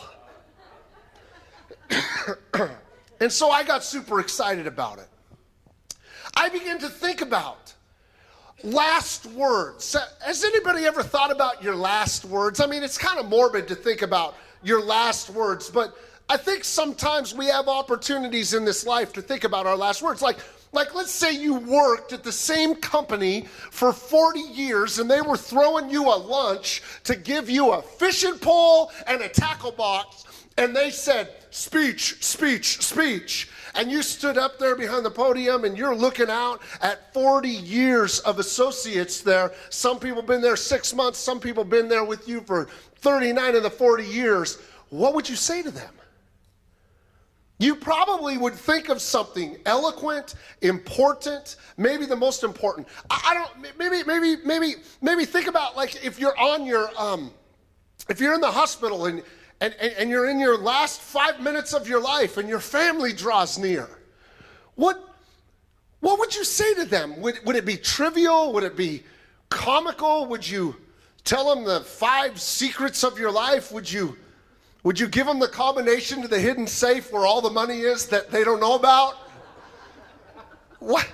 And so I got super excited about it. I began to think about last words. Has anybody ever thought about your last words? I mean, it's kind of morbid to think about your last words, but I think sometimes we have opportunities in this life to think about our last words. Like, like let's say you worked at the same company for forty years and they were throwing you a lunch to give you a fishing pole and a tackle box, and they said, speech, speech, speech. And you stood up there behind the podium and you're looking out at forty years of associates there. Some people been there six months, some people been there with you for thirty-nine of the forty years. What would you say to them? You probably would think of something eloquent, important, maybe the most important. I, I don't, maybe, maybe, maybe, maybe think about like if you're on your, um, if you're in the hospital and, and, and you're in your last five minutes of your life and your family draws near. What, what would you say to them? Would, would it be trivial? Would it be comical? Would you tell them the five secrets of your life? Would you Would you give them the combination to the hidden safe where all the money is that they don't know about? What?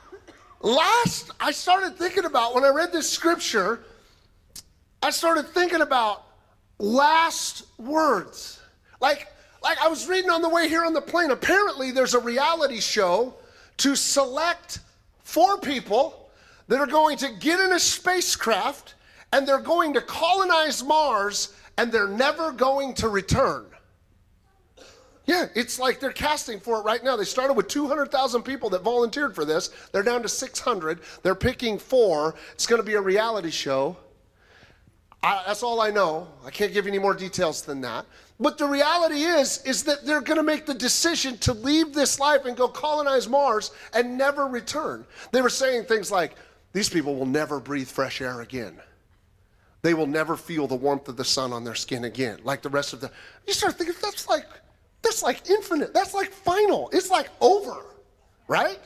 Last, I started thinking about, when I read this scripture, I started thinking about last words. Like, like I was reading on the way here on the plane. Apparently, there's a reality show to select four people that are going to get in a spacecraft and they're going to colonize Mars, and they're never going to return. Yeah, it's like they're casting for it right now. They started with two hundred thousand people that volunteered for this. They're down to six hundred. They're picking four. It's going to be a reality show. I, that's all I know. I can't give you any more details than that. But the reality is, is that they're going to make the decision to leave this life and go colonize Mars and never return. They were saying things like, these people will never breathe fresh air again. They will never feel the warmth of the sun on their skin again, like the rest of the. You start thinking, that's like, that's like infinite. That's like final. It's like over, right?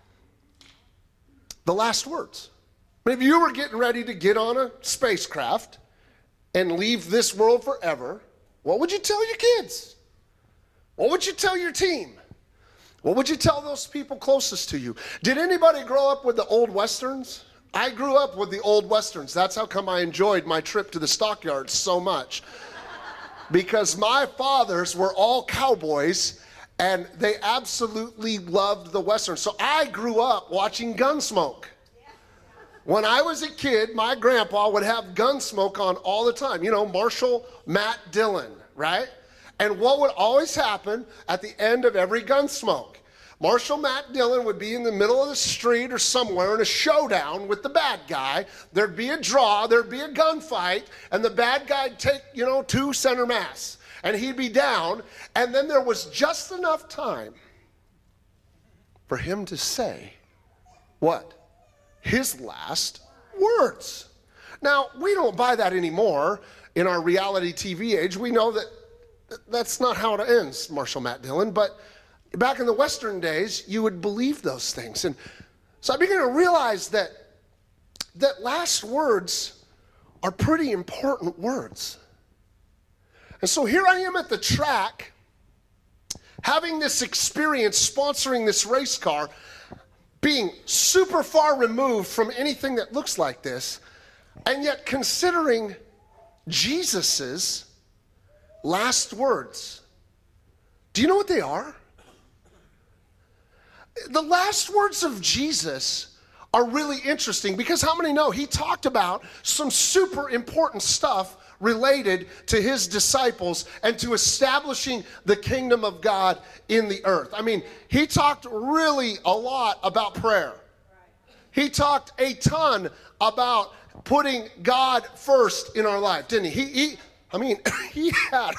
The last words. Maybe you were getting ready to get on a spacecraft and leave this world forever. What would you tell your kids? What would you tell your team? What would you tell those people closest to you? Did anybody grow up with the old Westerns? I grew up with the old Westerns. That's how come I enjoyed my trip to the stockyards so much. Because my fathers were all cowboys, and they absolutely loved the Westerns. So I grew up watching Gunsmoke. When I was a kid, my grandpa would have Gunsmoke on all the time. You know, Marshall Matt Dillon, right? And what would always happen at the end of every Gunsmoke? Marshall Matt Dillon would be in the middle of the street or somewhere in a showdown with the bad guy. There'd be a draw, there'd be a gunfight, and the bad guy'd take, you know, two center mass, and he'd be down, and then there was just enough time for him to say, what? His last words. Now, we don't buy that anymore in our reality T V age. We know that that's not how it ends, Marshall Matt Dillon, but back in the Western days, you would believe those things. And so I began to realize that that last words are pretty important words. And so here I am at the track, having this experience, sponsoring this race car, being super far removed from anything that looks like this, and yet considering Jesus's last words Do you know what they are? The last words of Jesus are really interesting because how many know he talked about some super important stuff related to his disciples and to establishing the kingdom of God in the earth. I mean, he talked really a lot about prayer. He talked a ton about putting God first in our life, didn't he? He, he I mean, he had...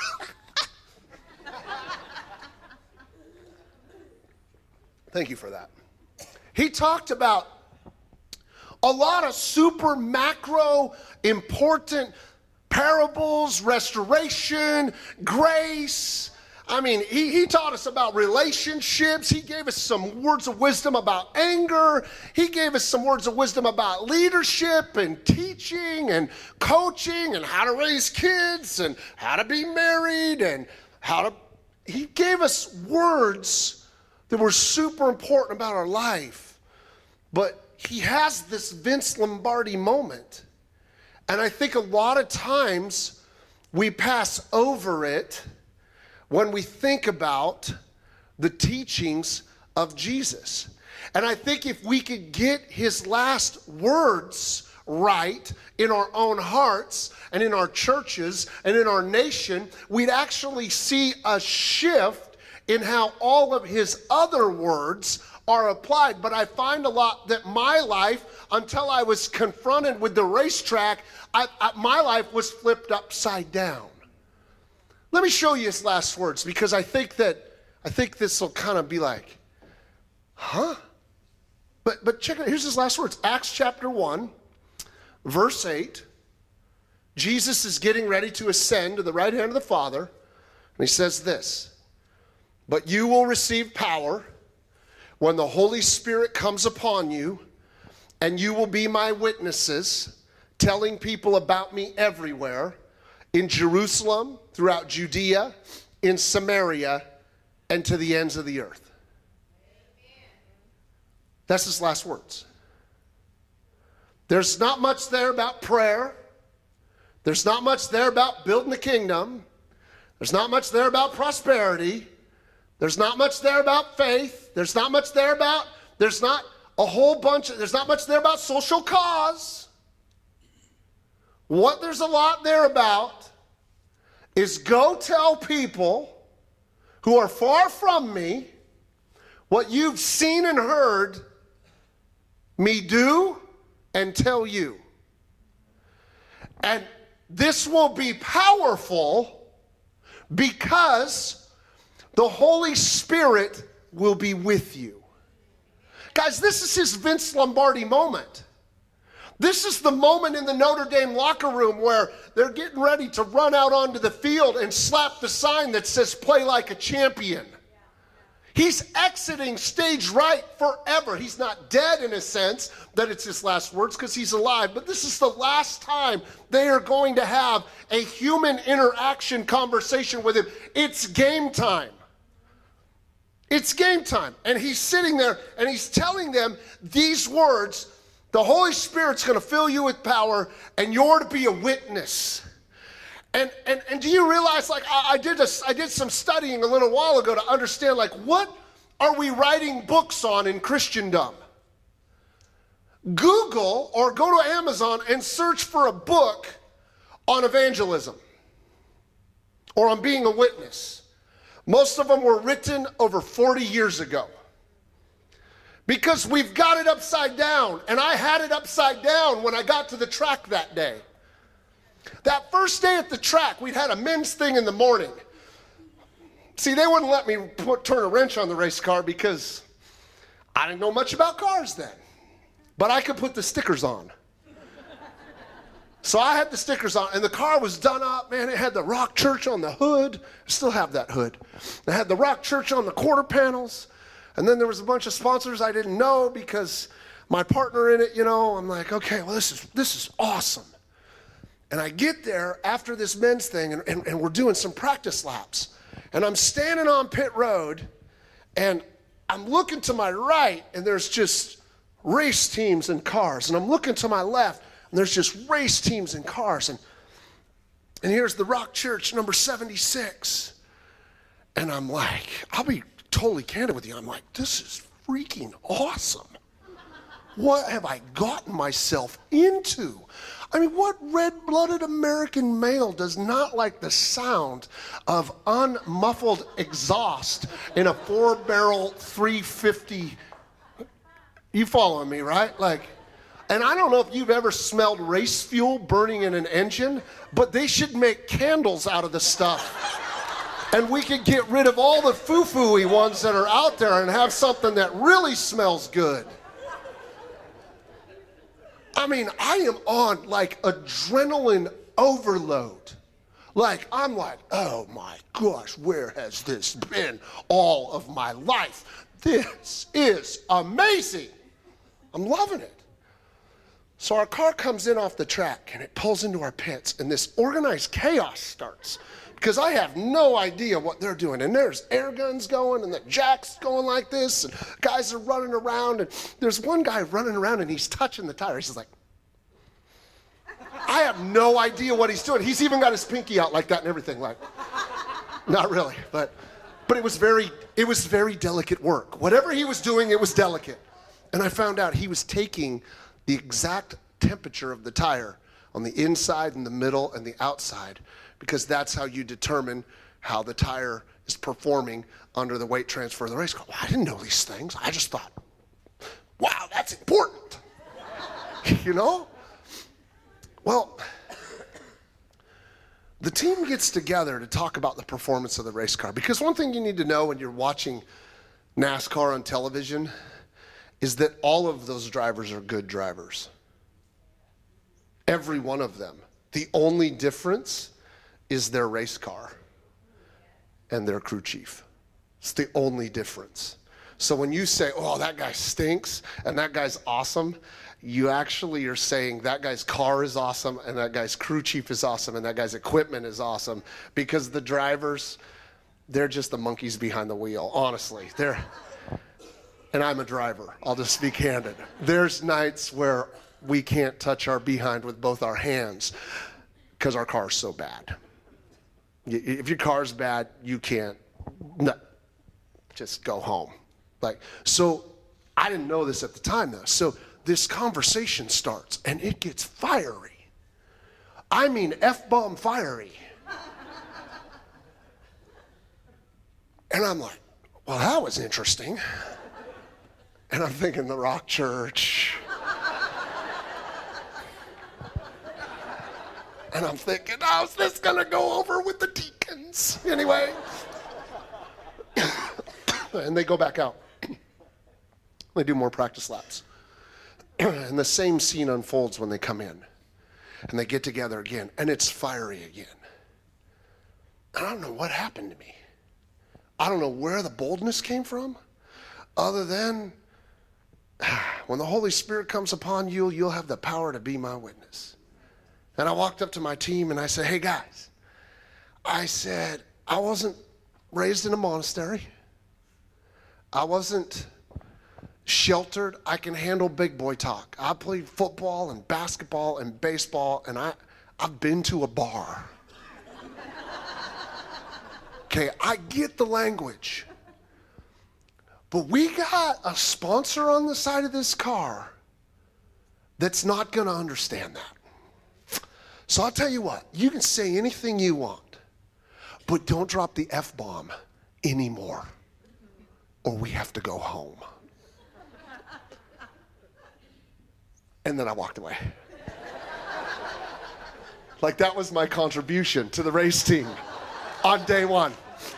Thank you for that. He talked about a lot of super macro important parables, restoration, grace. I mean, he, he taught us about relationships. He gave us some words of wisdom about anger. He gave us some words of wisdom about leadership and teaching and coaching and how to raise kids and how to be married and how to... He gave us words that were super important about our life. But he has this Vince Lombardi moment. And I think a lot of times we pass over it when we think about the teachings of Jesus. And I think if we could get his last words right in our own hearts and in our churches and in our nation, we'd actually see a shift in how all of his other words are applied. But I find a lot that my life, until I was confronted with the racetrack, I, I, my life was flipped upside down. Let me show you his last words, because I think that I think this will kind of be like, huh? But but check it out. Here's his last words. Acts chapter one, verse eight. Jesus is getting ready to ascend to the right hand of the Father, and he says this: "But you will receive power when the Holy Spirit comes upon you, and you will be my witnesses, telling people about me everywhere, in Jerusalem, throughout Judea, in Samaria, and to the ends of the earth." That's his last words. There's not much there about prayer. There's not much there about building the kingdom. There's not much there about prosperity. There's not much there about faith. There's not much there about, there's not a whole bunch of, there's not much there about social cause. What there's a lot there about is go tell people who are far from me what you've seen and heard me do and tell you. And this will be powerful because the Holy Spirit will be with you. Guys, this is his Vince Lombardi moment. This is the moment in the Notre Dame locker room where they're getting ready to run out onto the field and slap the sign that says "Play like a champion." He's exiting stage right forever. He's not dead in a sense that it's his last words, because he's alive. But this is the last time they are going to have a human interaction conversation with him. It's game time. It's game time. And he's sitting there and he's telling them these words: the Holy Spirit's going to fill you with power, and you're to be a witness. And and and do you realize, like, I, I did a, I did some studying a little while ago to understand, like, what are we writing books on in Christendom? Google or go to Amazon and search for a book on evangelism or on being a witness. Most of them were written over forty years ago. Because we've got it upside down, and I had it upside down when I got to the track that day. That first day at the track, we'd had a men's thing in the morning. See, they wouldn't let me put, turn a wrench on the race car because I didn't know much about cars then. But I could put the stickers on. So I had the stickers on, and the car was done up. Man, it had the Rock Church on the hood. I still have that hood. It had the Rock Church on the quarter panels. And then there was a bunch of sponsors I didn't know because my partner in it, you know, I'm like, okay, well, this is this is awesome. And I get there after this men's thing, and, and, and we're doing some practice laps. And I'm standing on pit road, and I'm looking to my right, and there's just race teams and cars. And I'm looking to my left, and there's just race teams and cars. And, and here's the Rock Church, number seventy-six. And I'm like, I'll be totally candid with you. I'm like, this is freaking awesome. What have I gotten myself into? I mean, what red-blooded American male does not like the sound of unmuffled exhaust in a four-barrel three fifty? You following me, right? Like, and I don't know if you've ever smelled race fuel burning in an engine, but they should make candles out of the stuff. And we could get rid of all the foo-foo-y ones that are out there and have something that really smells good. I mean, I am on like adrenaline overload. Like, I'm like, oh my gosh, where has this been all of my life? This is amazing. I'm loving it. So our car comes in off the track and it pulls into our pits and this organized chaos starts because I have no idea what they're doing. And there's air guns going and the jack's going like this and guys are running around and there's one guy running around and he's touching the tire. He's just like, I have no idea what he's doing. He's even got his pinky out like that and everything. Like, not really, but but it was very it was very delicate work. Whatever he was doing, it was delicate. And I found out he was taking the exact temperature of the tire on the inside and the middle and the outside, because that's how you determine how the tire is performing under the weight transfer of the race car. Well, I didn't know these things. I just thought, wow, that's important. You know? Well, the team gets together to talk about the performance of the race car, because one thing you need to know when you're watching NASCAR on television is that all of those drivers are good drivers. Every one of them. The only difference is their race car and their crew chief. It's the only difference. So when you say, oh, that guy stinks and that guy's awesome, you actually are saying that guy's car is awesome and that guy's crew chief is awesome and that guy's equipment is awesome, because the drivers, they're just the monkeys behind the wheel, honestly. They're, and I'm a driver, I'll just be candid. There's nights where we can't touch our behind with both our hands because our car's so bad. If your car's bad, you can't, no, just go home. Like, so I didn't know this at the time though. So this conversation starts and it gets fiery. I mean F-bomb fiery. And I'm like, well, that was interesting. And I'm thinking the Rock Church. And I'm thinking, how's this gonna go over with the deacons? Anyway. And they go back out. They do more practice laps. And the same scene unfolds when they come in. And they get together again. And it's fiery again. And I don't know what happened to me. I don't know where the boldness came from, other than when the Holy Spirit comes upon you, you'll have the power to be my witness. And I walked up to my team and I said, hey guys, I said, I wasn't raised in a monastery. I wasn't sheltered. I can handle big boy talk. I played football and basketball and baseball, and I, I've been to a bar. Okay, I get the language. But we got a sponsor on the side of this car that's not going to understand that. So I'll tell you what, you can say anything you want, but don't drop the F-bomb anymore, or we have to go home. And then I walked away. Like that was my contribution to the race team on day one.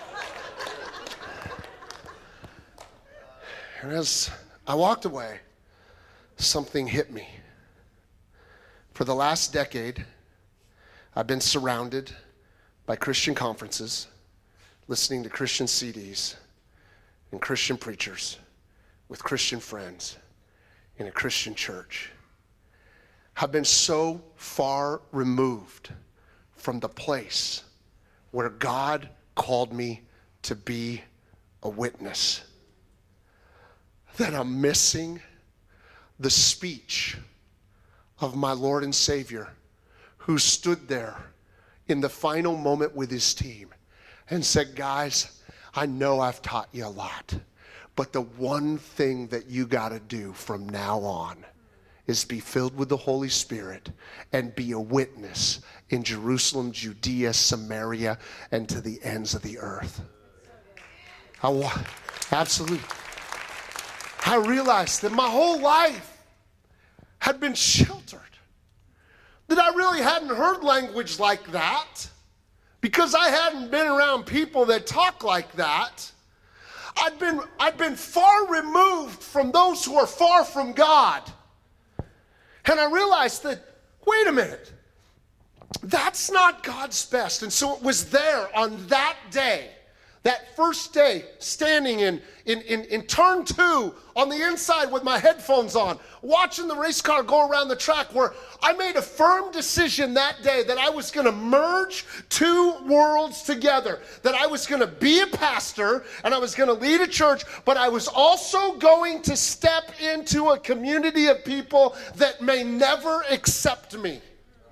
And as I walked away, something hit me. For the last decade, I've been surrounded by Christian conferences, listening to Christian C Ds and Christian preachers with Christian friends in a Christian church. I've been so far removed from the place where God called me to be a witness that I'm missing the speech of my Lord and Savior, who stood there in the final moment with his team and said, guys, I know I've taught you a lot, but the one thing that you got to do from now on is be filled with the Holy Spirit and be a witness in Jerusalem, Judea, Samaria, and to the ends of the earth. I wa- absolutely. I realized that my whole life had been sheltered, that I really hadn't heard language like that, because I hadn't been around people that talk like that. I'd been, I'd been far removed from those who are far from God. And I realized that, wait a minute, that's not God's best. And so it was there on that day, that first day, standing in, in, in, in turn two on the inside with my headphones on, watching the race car go around the track, where I made a firm decision that day that I was going to merge two worlds together, that I was going to be a pastor and I was going to lead a church, but I was also going to step into a community of people that may never accept me.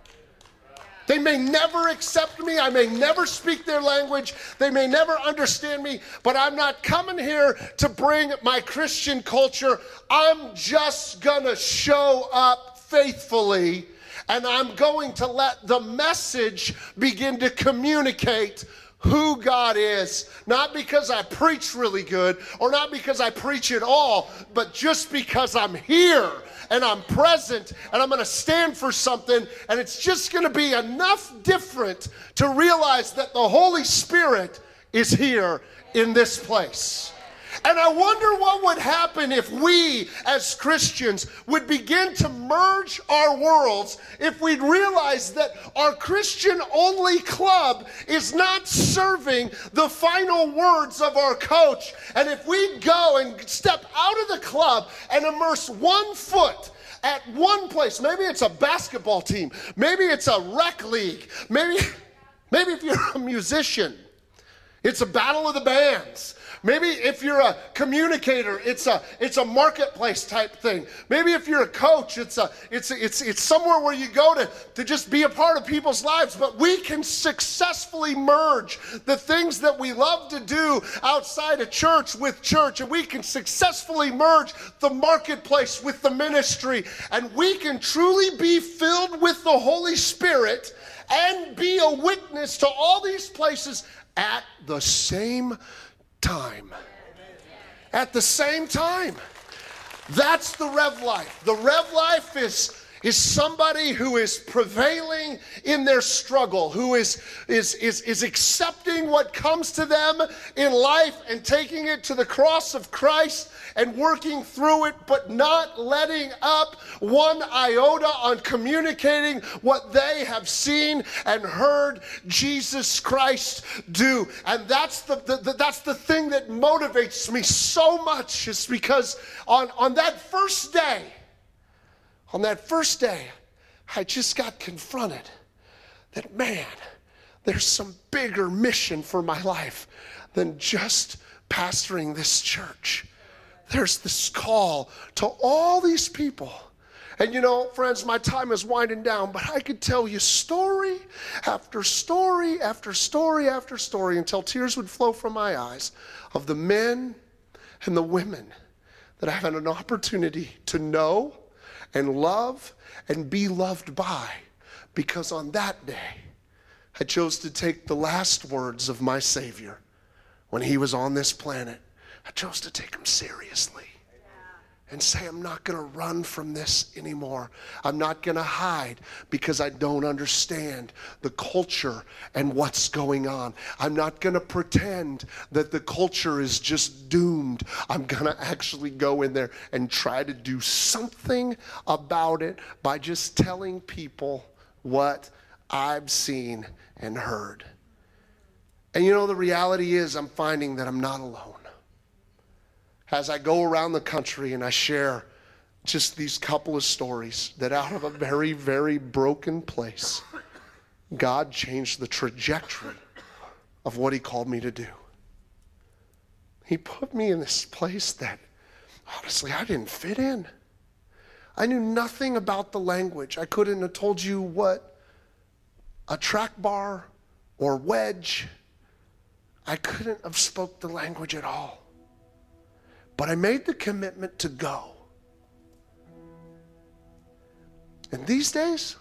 They may never accept me. I may never speak their language. They may never understand me. But I'm not coming here to bring my Christian culture. I'm just going to show up faithfully. And I'm going to let the message begin to communicate who God is. Not because I preach really good, or not because I preach at all, but just because I'm here and I'm present and I'm going to stand for something, and it's just going to be enough different to realize that the Holy Spirit is here in this place. And I wonder what would happen if we as Christians would begin to merge our worlds, if we'd realize that our Christian-only club is not serving the final words of our coach. And if we'd go and step out of the club and immerse one foot at one place, maybe it's a basketball team, maybe it's a rec league, maybe, maybe if you're a musician, it's a battle of the bands. Maybe if you're a communicator, it's a it's a marketplace type thing. Maybe if you're a coach, it's a it's a, it's it's somewhere where you go to to just be a part of people's lives. But we can successfully merge the things that we love to do outside of church with church, and we can successfully merge the marketplace with the ministry, and we can truly be filled with the Holy Spirit and be a witness to all these places at the same time. At the same time. That's the Rev life. The Rev life is, is somebody who is prevailing in their struggle, who is, is, is, is accepting what comes to them in life and taking it to the cross of Christ and working through it, but not letting up one iota on communicating what they have seen and heard Jesus Christ do. And that's the, the, the that's the thing that motivates me so much, is because on, on that first day, on that first day, I just got confronted that, man, there's some bigger mission for my life than just pastoring this church. There's this call to all these people. And you know, friends, my time is winding down, but I could tell you story after story after story after story until tears would flow from my eyes of the men and the women that I've had an opportunity to know and love and be loved by, because on that day, I chose to take the last words of my Savior when he was on this planet. I chose to take them seriously and say, I'm not going to run from this anymore. I'm not going to hide because I don't understand the culture and what's going on. I'm not going to pretend that the culture is just doomed. I'm going to actually go in there and try to do something about it by just telling people what I've seen and heard. And you know, the reality is I'm finding that I'm not alone. As I go around the country and I share just these couple of stories, that out of a very, very broken place, God changed the trajectory of what he called me to do. He put me in this place that, honestly, I didn't fit in. I knew nothing about the language. I couldn't have told you what a track bar or wedge. I couldn't have spoke the language at all. But I made the commitment to go. And these days,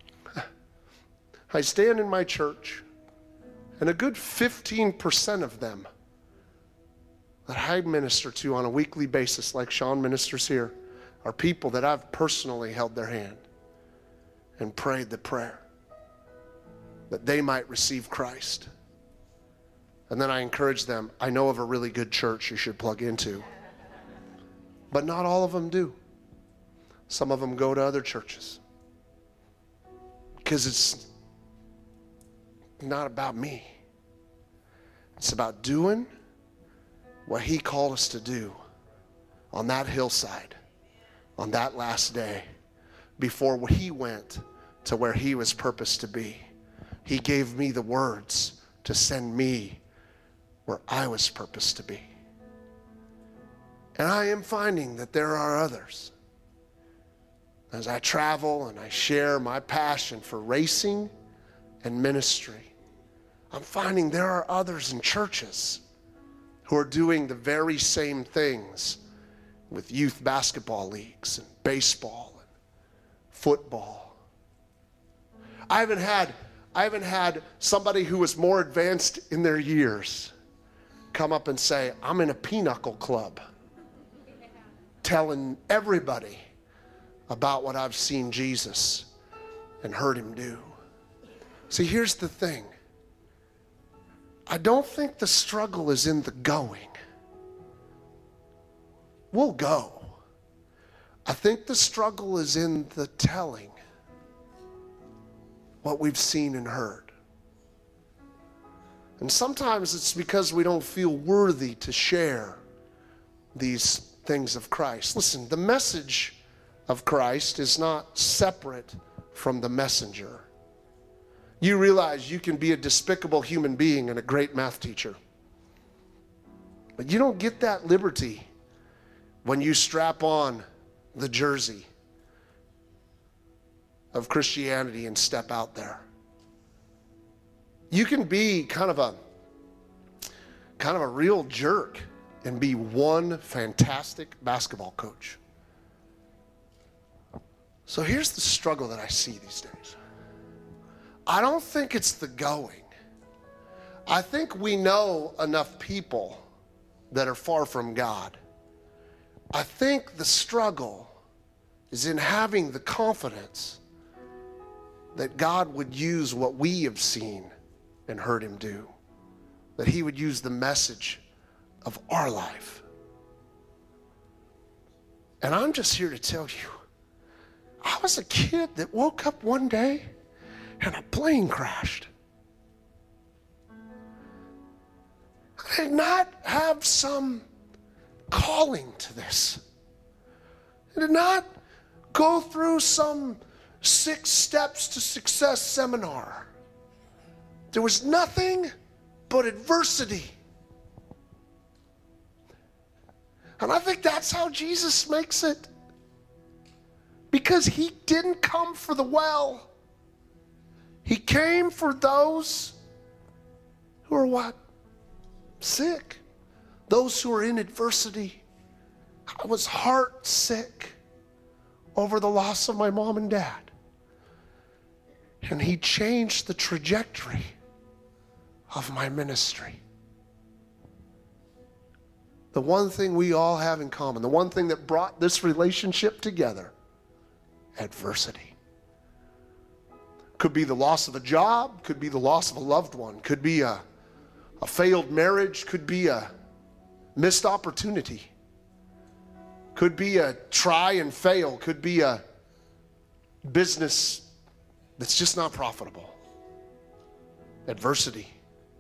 I stand in my church, and a good fifteen percent of them that I minister to on a weekly basis, like Sean ministers here, are people that I've personally held their hand and prayed the prayer that they might receive Christ. And then I encourage them, I know of a really good church you should plug into. But not all of them do. Some of them go to other churches. Because it's not about me. It's about doing what he called us to do on that hillside, on that last day, before he went to where he was purposed to be. He gave me the words to send me where I was purposed to be. And I am finding that there are others. As I travel and I share my passion for racing and ministry, I'm finding there are others in churches who are doing the very same things with youth basketball leagues and baseball and football. I haven't had, I haven't had somebody who was more advanced in their years come up and say, I'm in a pinochle club, telling everybody about what I've seen Jesus and heard him do. See, here's the thing. I don't think the struggle is in the going. We'll go. I think the struggle is in the telling what we've seen and heard. And sometimes it's because we don't feel worthy to share these things of Christ. Listen, the message of Christ is not separate from the messenger. You realize you can be a despicable human being and a great math teacher. But you don't get that liberty when you strap on the jersey of Christianity and step out there. You can be kind of a kind of a real jerk and be one fantastic basketball coach. So here's the struggle that I see these days. I don't think it's the going. I think we know enough people that are far from God. I think the struggle is in having the confidence that God would use what we have seen and heard him do. That he would use the message of our life. And I'm just here to tell you, I was a kid that woke up one day and a plane crashed. I did not have some calling to this. I did not go through some six steps to success seminar. There was nothing but adversity. And I think that's how Jesus makes it. Because he didn't come for the well. He came for those who are what? Sick. Those who are in adversity. I was heart sick over the loss of my mom and dad. And he changed the trajectory of my ministry. The one thing we all have in common, the one thing that brought this relationship together, adversity. Could be the loss of a job, could be the loss of a loved one, could be a, a failed marriage, could be a missed opportunity, could be a try and fail, could be a business that's just not profitable. Adversity.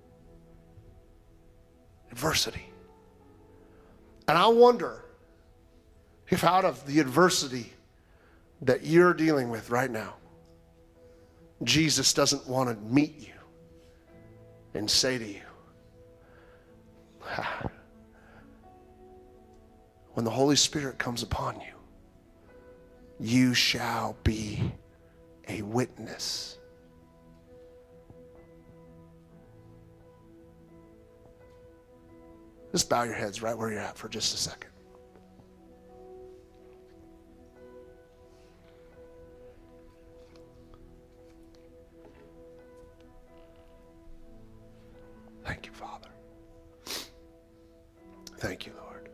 Adversity. And I wonder if out of the adversity that you're dealing with right now, Jesus doesn't want to meet you and say to you, when the Holy Spirit comes upon you, you shall be a witness. Just bow your heads right where you're at for just a second. Thank you, Father. Thank you, Lord.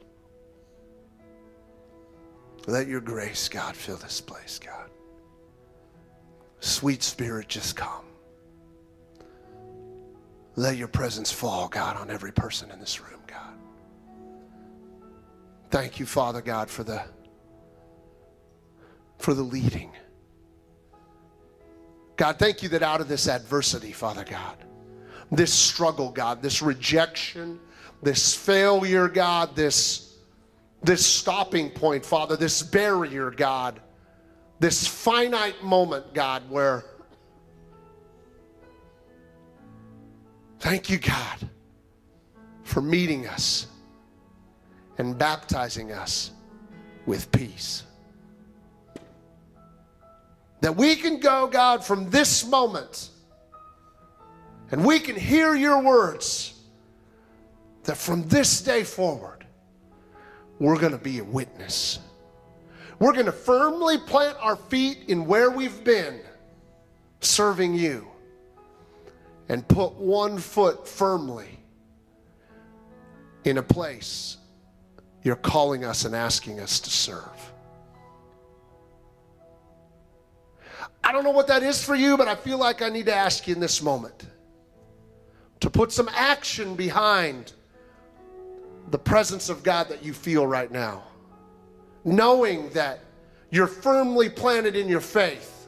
Let your grace, God, fill this place, God. Sweet Spirit, just come. Let your presence fall, God, on every person in this room, God. Thank you, Father God, for the, for the leading. God, thank you that out of this adversity, Father God, this struggle, God, this rejection, this failure, God, this, this stopping point, Father, this barrier, God, this finite moment, God, where thank you, God, for meeting us and baptizing us with peace. That we can go, God, from this moment and we can hear your words, that from this day forward, we're going to be a witness. We're going to firmly plant our feet in where we've been serving you and put one foot firmly in a place you're calling us and asking us to serve. I don't know what that is for you, but I feel like I need to ask you in this moment to put some action behind the presence of God that you feel right now, knowing that you're firmly planted in your faith,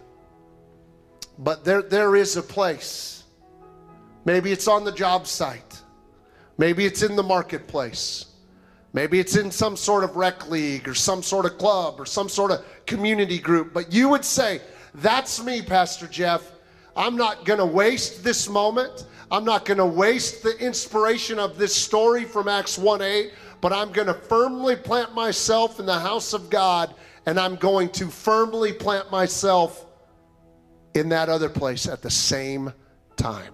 but there, there is a place. Maybe it's on the job site. Maybe it's in the marketplace. Maybe it's in some sort of rec league or some sort of club or some sort of community group. But you would say, that's me, Pastor Jeff. I'm not going to waste this moment. I'm not going to waste the inspiration of this story from Acts one eight. But I'm going to firmly plant myself in the house of God. And I'm going to firmly plant myself in that other place at the same time.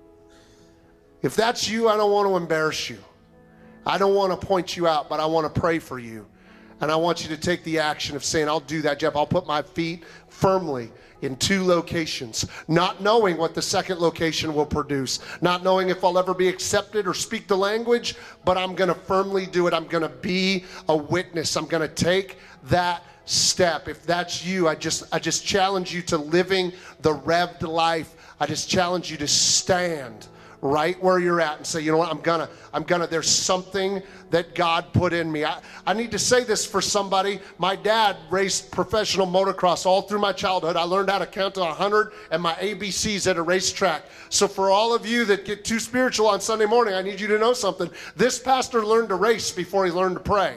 If that's you, I don't want to embarrass you. I don't want to point you out, but I want to pray for you. And I want you to take the action of saying, I'll do that, Jeff. I'll put my feet firmly in two locations, not knowing what the second location will produce, not knowing if I'll ever be accepted or speak the language, but I'm going to firmly do it. I'm going to be a witness. I'm going to take that step. If that's you, I just, I just challenge you to living the revved life. I just challenge you to stand right where you're at and say, you know what, I'm gonna, I'm gonna, there's something that God put in me. I, I need to say this for somebody. My dad raced professional motocross all through my childhood. I learned how to count to one hundred and my A B Cs at a racetrack. So for all of you that get too spiritual on Sunday morning, I need you to know something. This pastor learned to race before he learned to pray.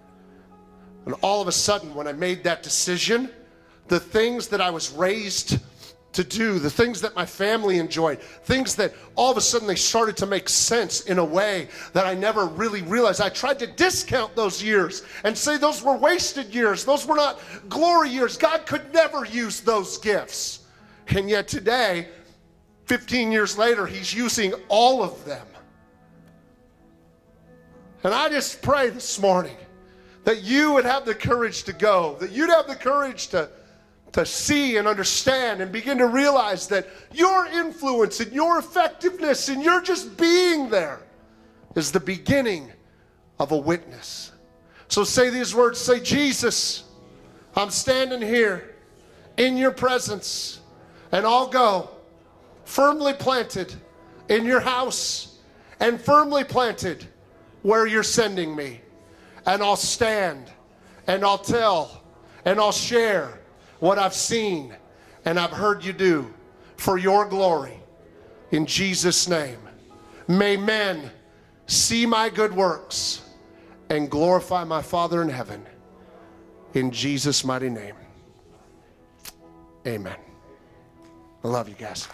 And all of a sudden, when I made that decision, the things that I was raised to do, the things that my family enjoyed, things that all of a sudden they started to make sense in a way that I never really realized. I tried to discount those years and say those were wasted years. Those were not glory years. God could never use those gifts. And yet today, fifteen years later, he's using all of them. And I just pray this morning that you would have the courage to go, that you'd have the courage to to see and understand and begin to realize that your influence and your effectiveness and your just being there is the beginning of a witness. So say these words, say, Jesus, I'm standing here in your presence, and I'll go firmly planted in your house and firmly planted where you're sending me. And I'll stand and I'll tell and I'll share what I've seen and I've heard you do for your glory. In Jesus' name, may men see my good works and glorify my Father in heaven. In Jesus' mighty name, amen. I love you guys.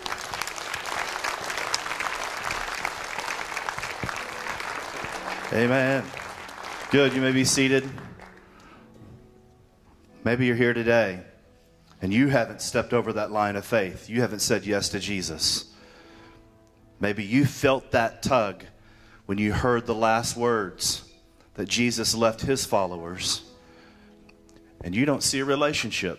Amen. Good, you may be seated. Maybe you're here today and you haven't stepped over that line of faith. You haven't said yes to Jesus. Maybe you felt that tug when you heard the last words that Jesus left his followers, and you don't see a relationship.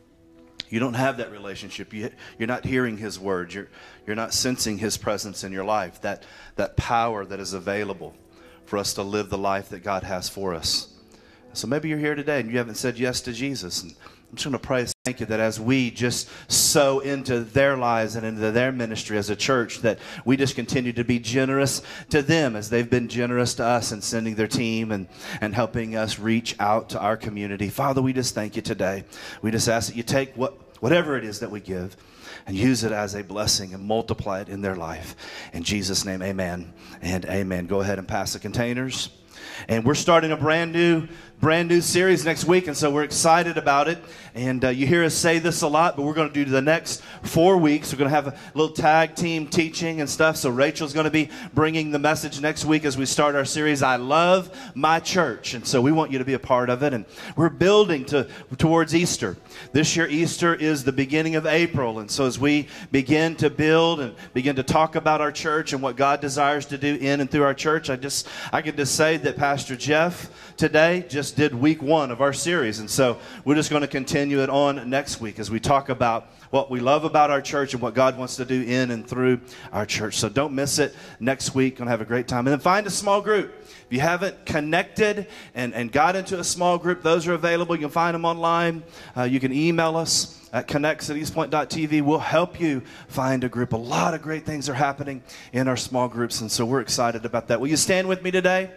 You don't have that relationship. You, you're not hearing his words. You're, you're not sensing his presence in your life, that, that power that is available for us to live the life that God has for us. So maybe you're here today and you haven't said yes to Jesus. And I'm just going to pray, thank you, that as we just sow into their lives and into their ministry as a church, that we just continue to be generous to them as they've been generous to us in sending their team and, and helping us reach out to our community. Father, we just thank you today. We just ask that you take what, whatever it is that we give and use it as a blessing and multiply it in their life. In Jesus' name, amen and amen. Go ahead and pass the containers. And we're starting a brand new, brand new series next week, and so we're excited about it. And uh, you hear us say this a lot, but we're going to do the next four weeks. We're going to have a little tag team teaching and stuff. So Rachel's going to be bringing the message next week as we start our series, I Love My Church. And so we want you to be a part of it. And we're building to towards Easter. This year, Easter is the beginning of April. And so as we begin to build and begin to talk about our church and what God desires to do in and through our church, I just I can just say that Pastor Jeff today just did week one of our series. And so we're just going to continue it on next week as we talk about what we love about our church and what God wants to do in and through our church. So don't miss it next week. Going to have a great time. And then find a small group. If you haven't connected and, and got into a small group, those are available. You can find them online. Uh, you can email us at connects at eastpointe dot t v. We'll help you find a group. A lot of great things are happening in our small groups, and so we're excited about that. Will you stand with me today?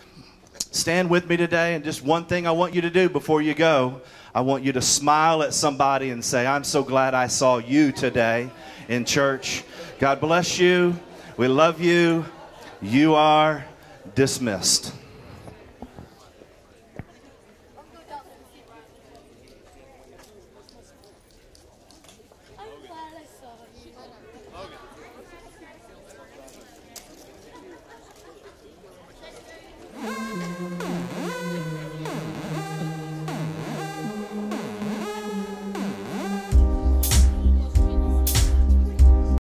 Stand with me today, and just one thing I want you to do before you go. I want you to smile at somebody and say, I'm so glad I saw you today in church. God bless you. We love you. You are dismissed.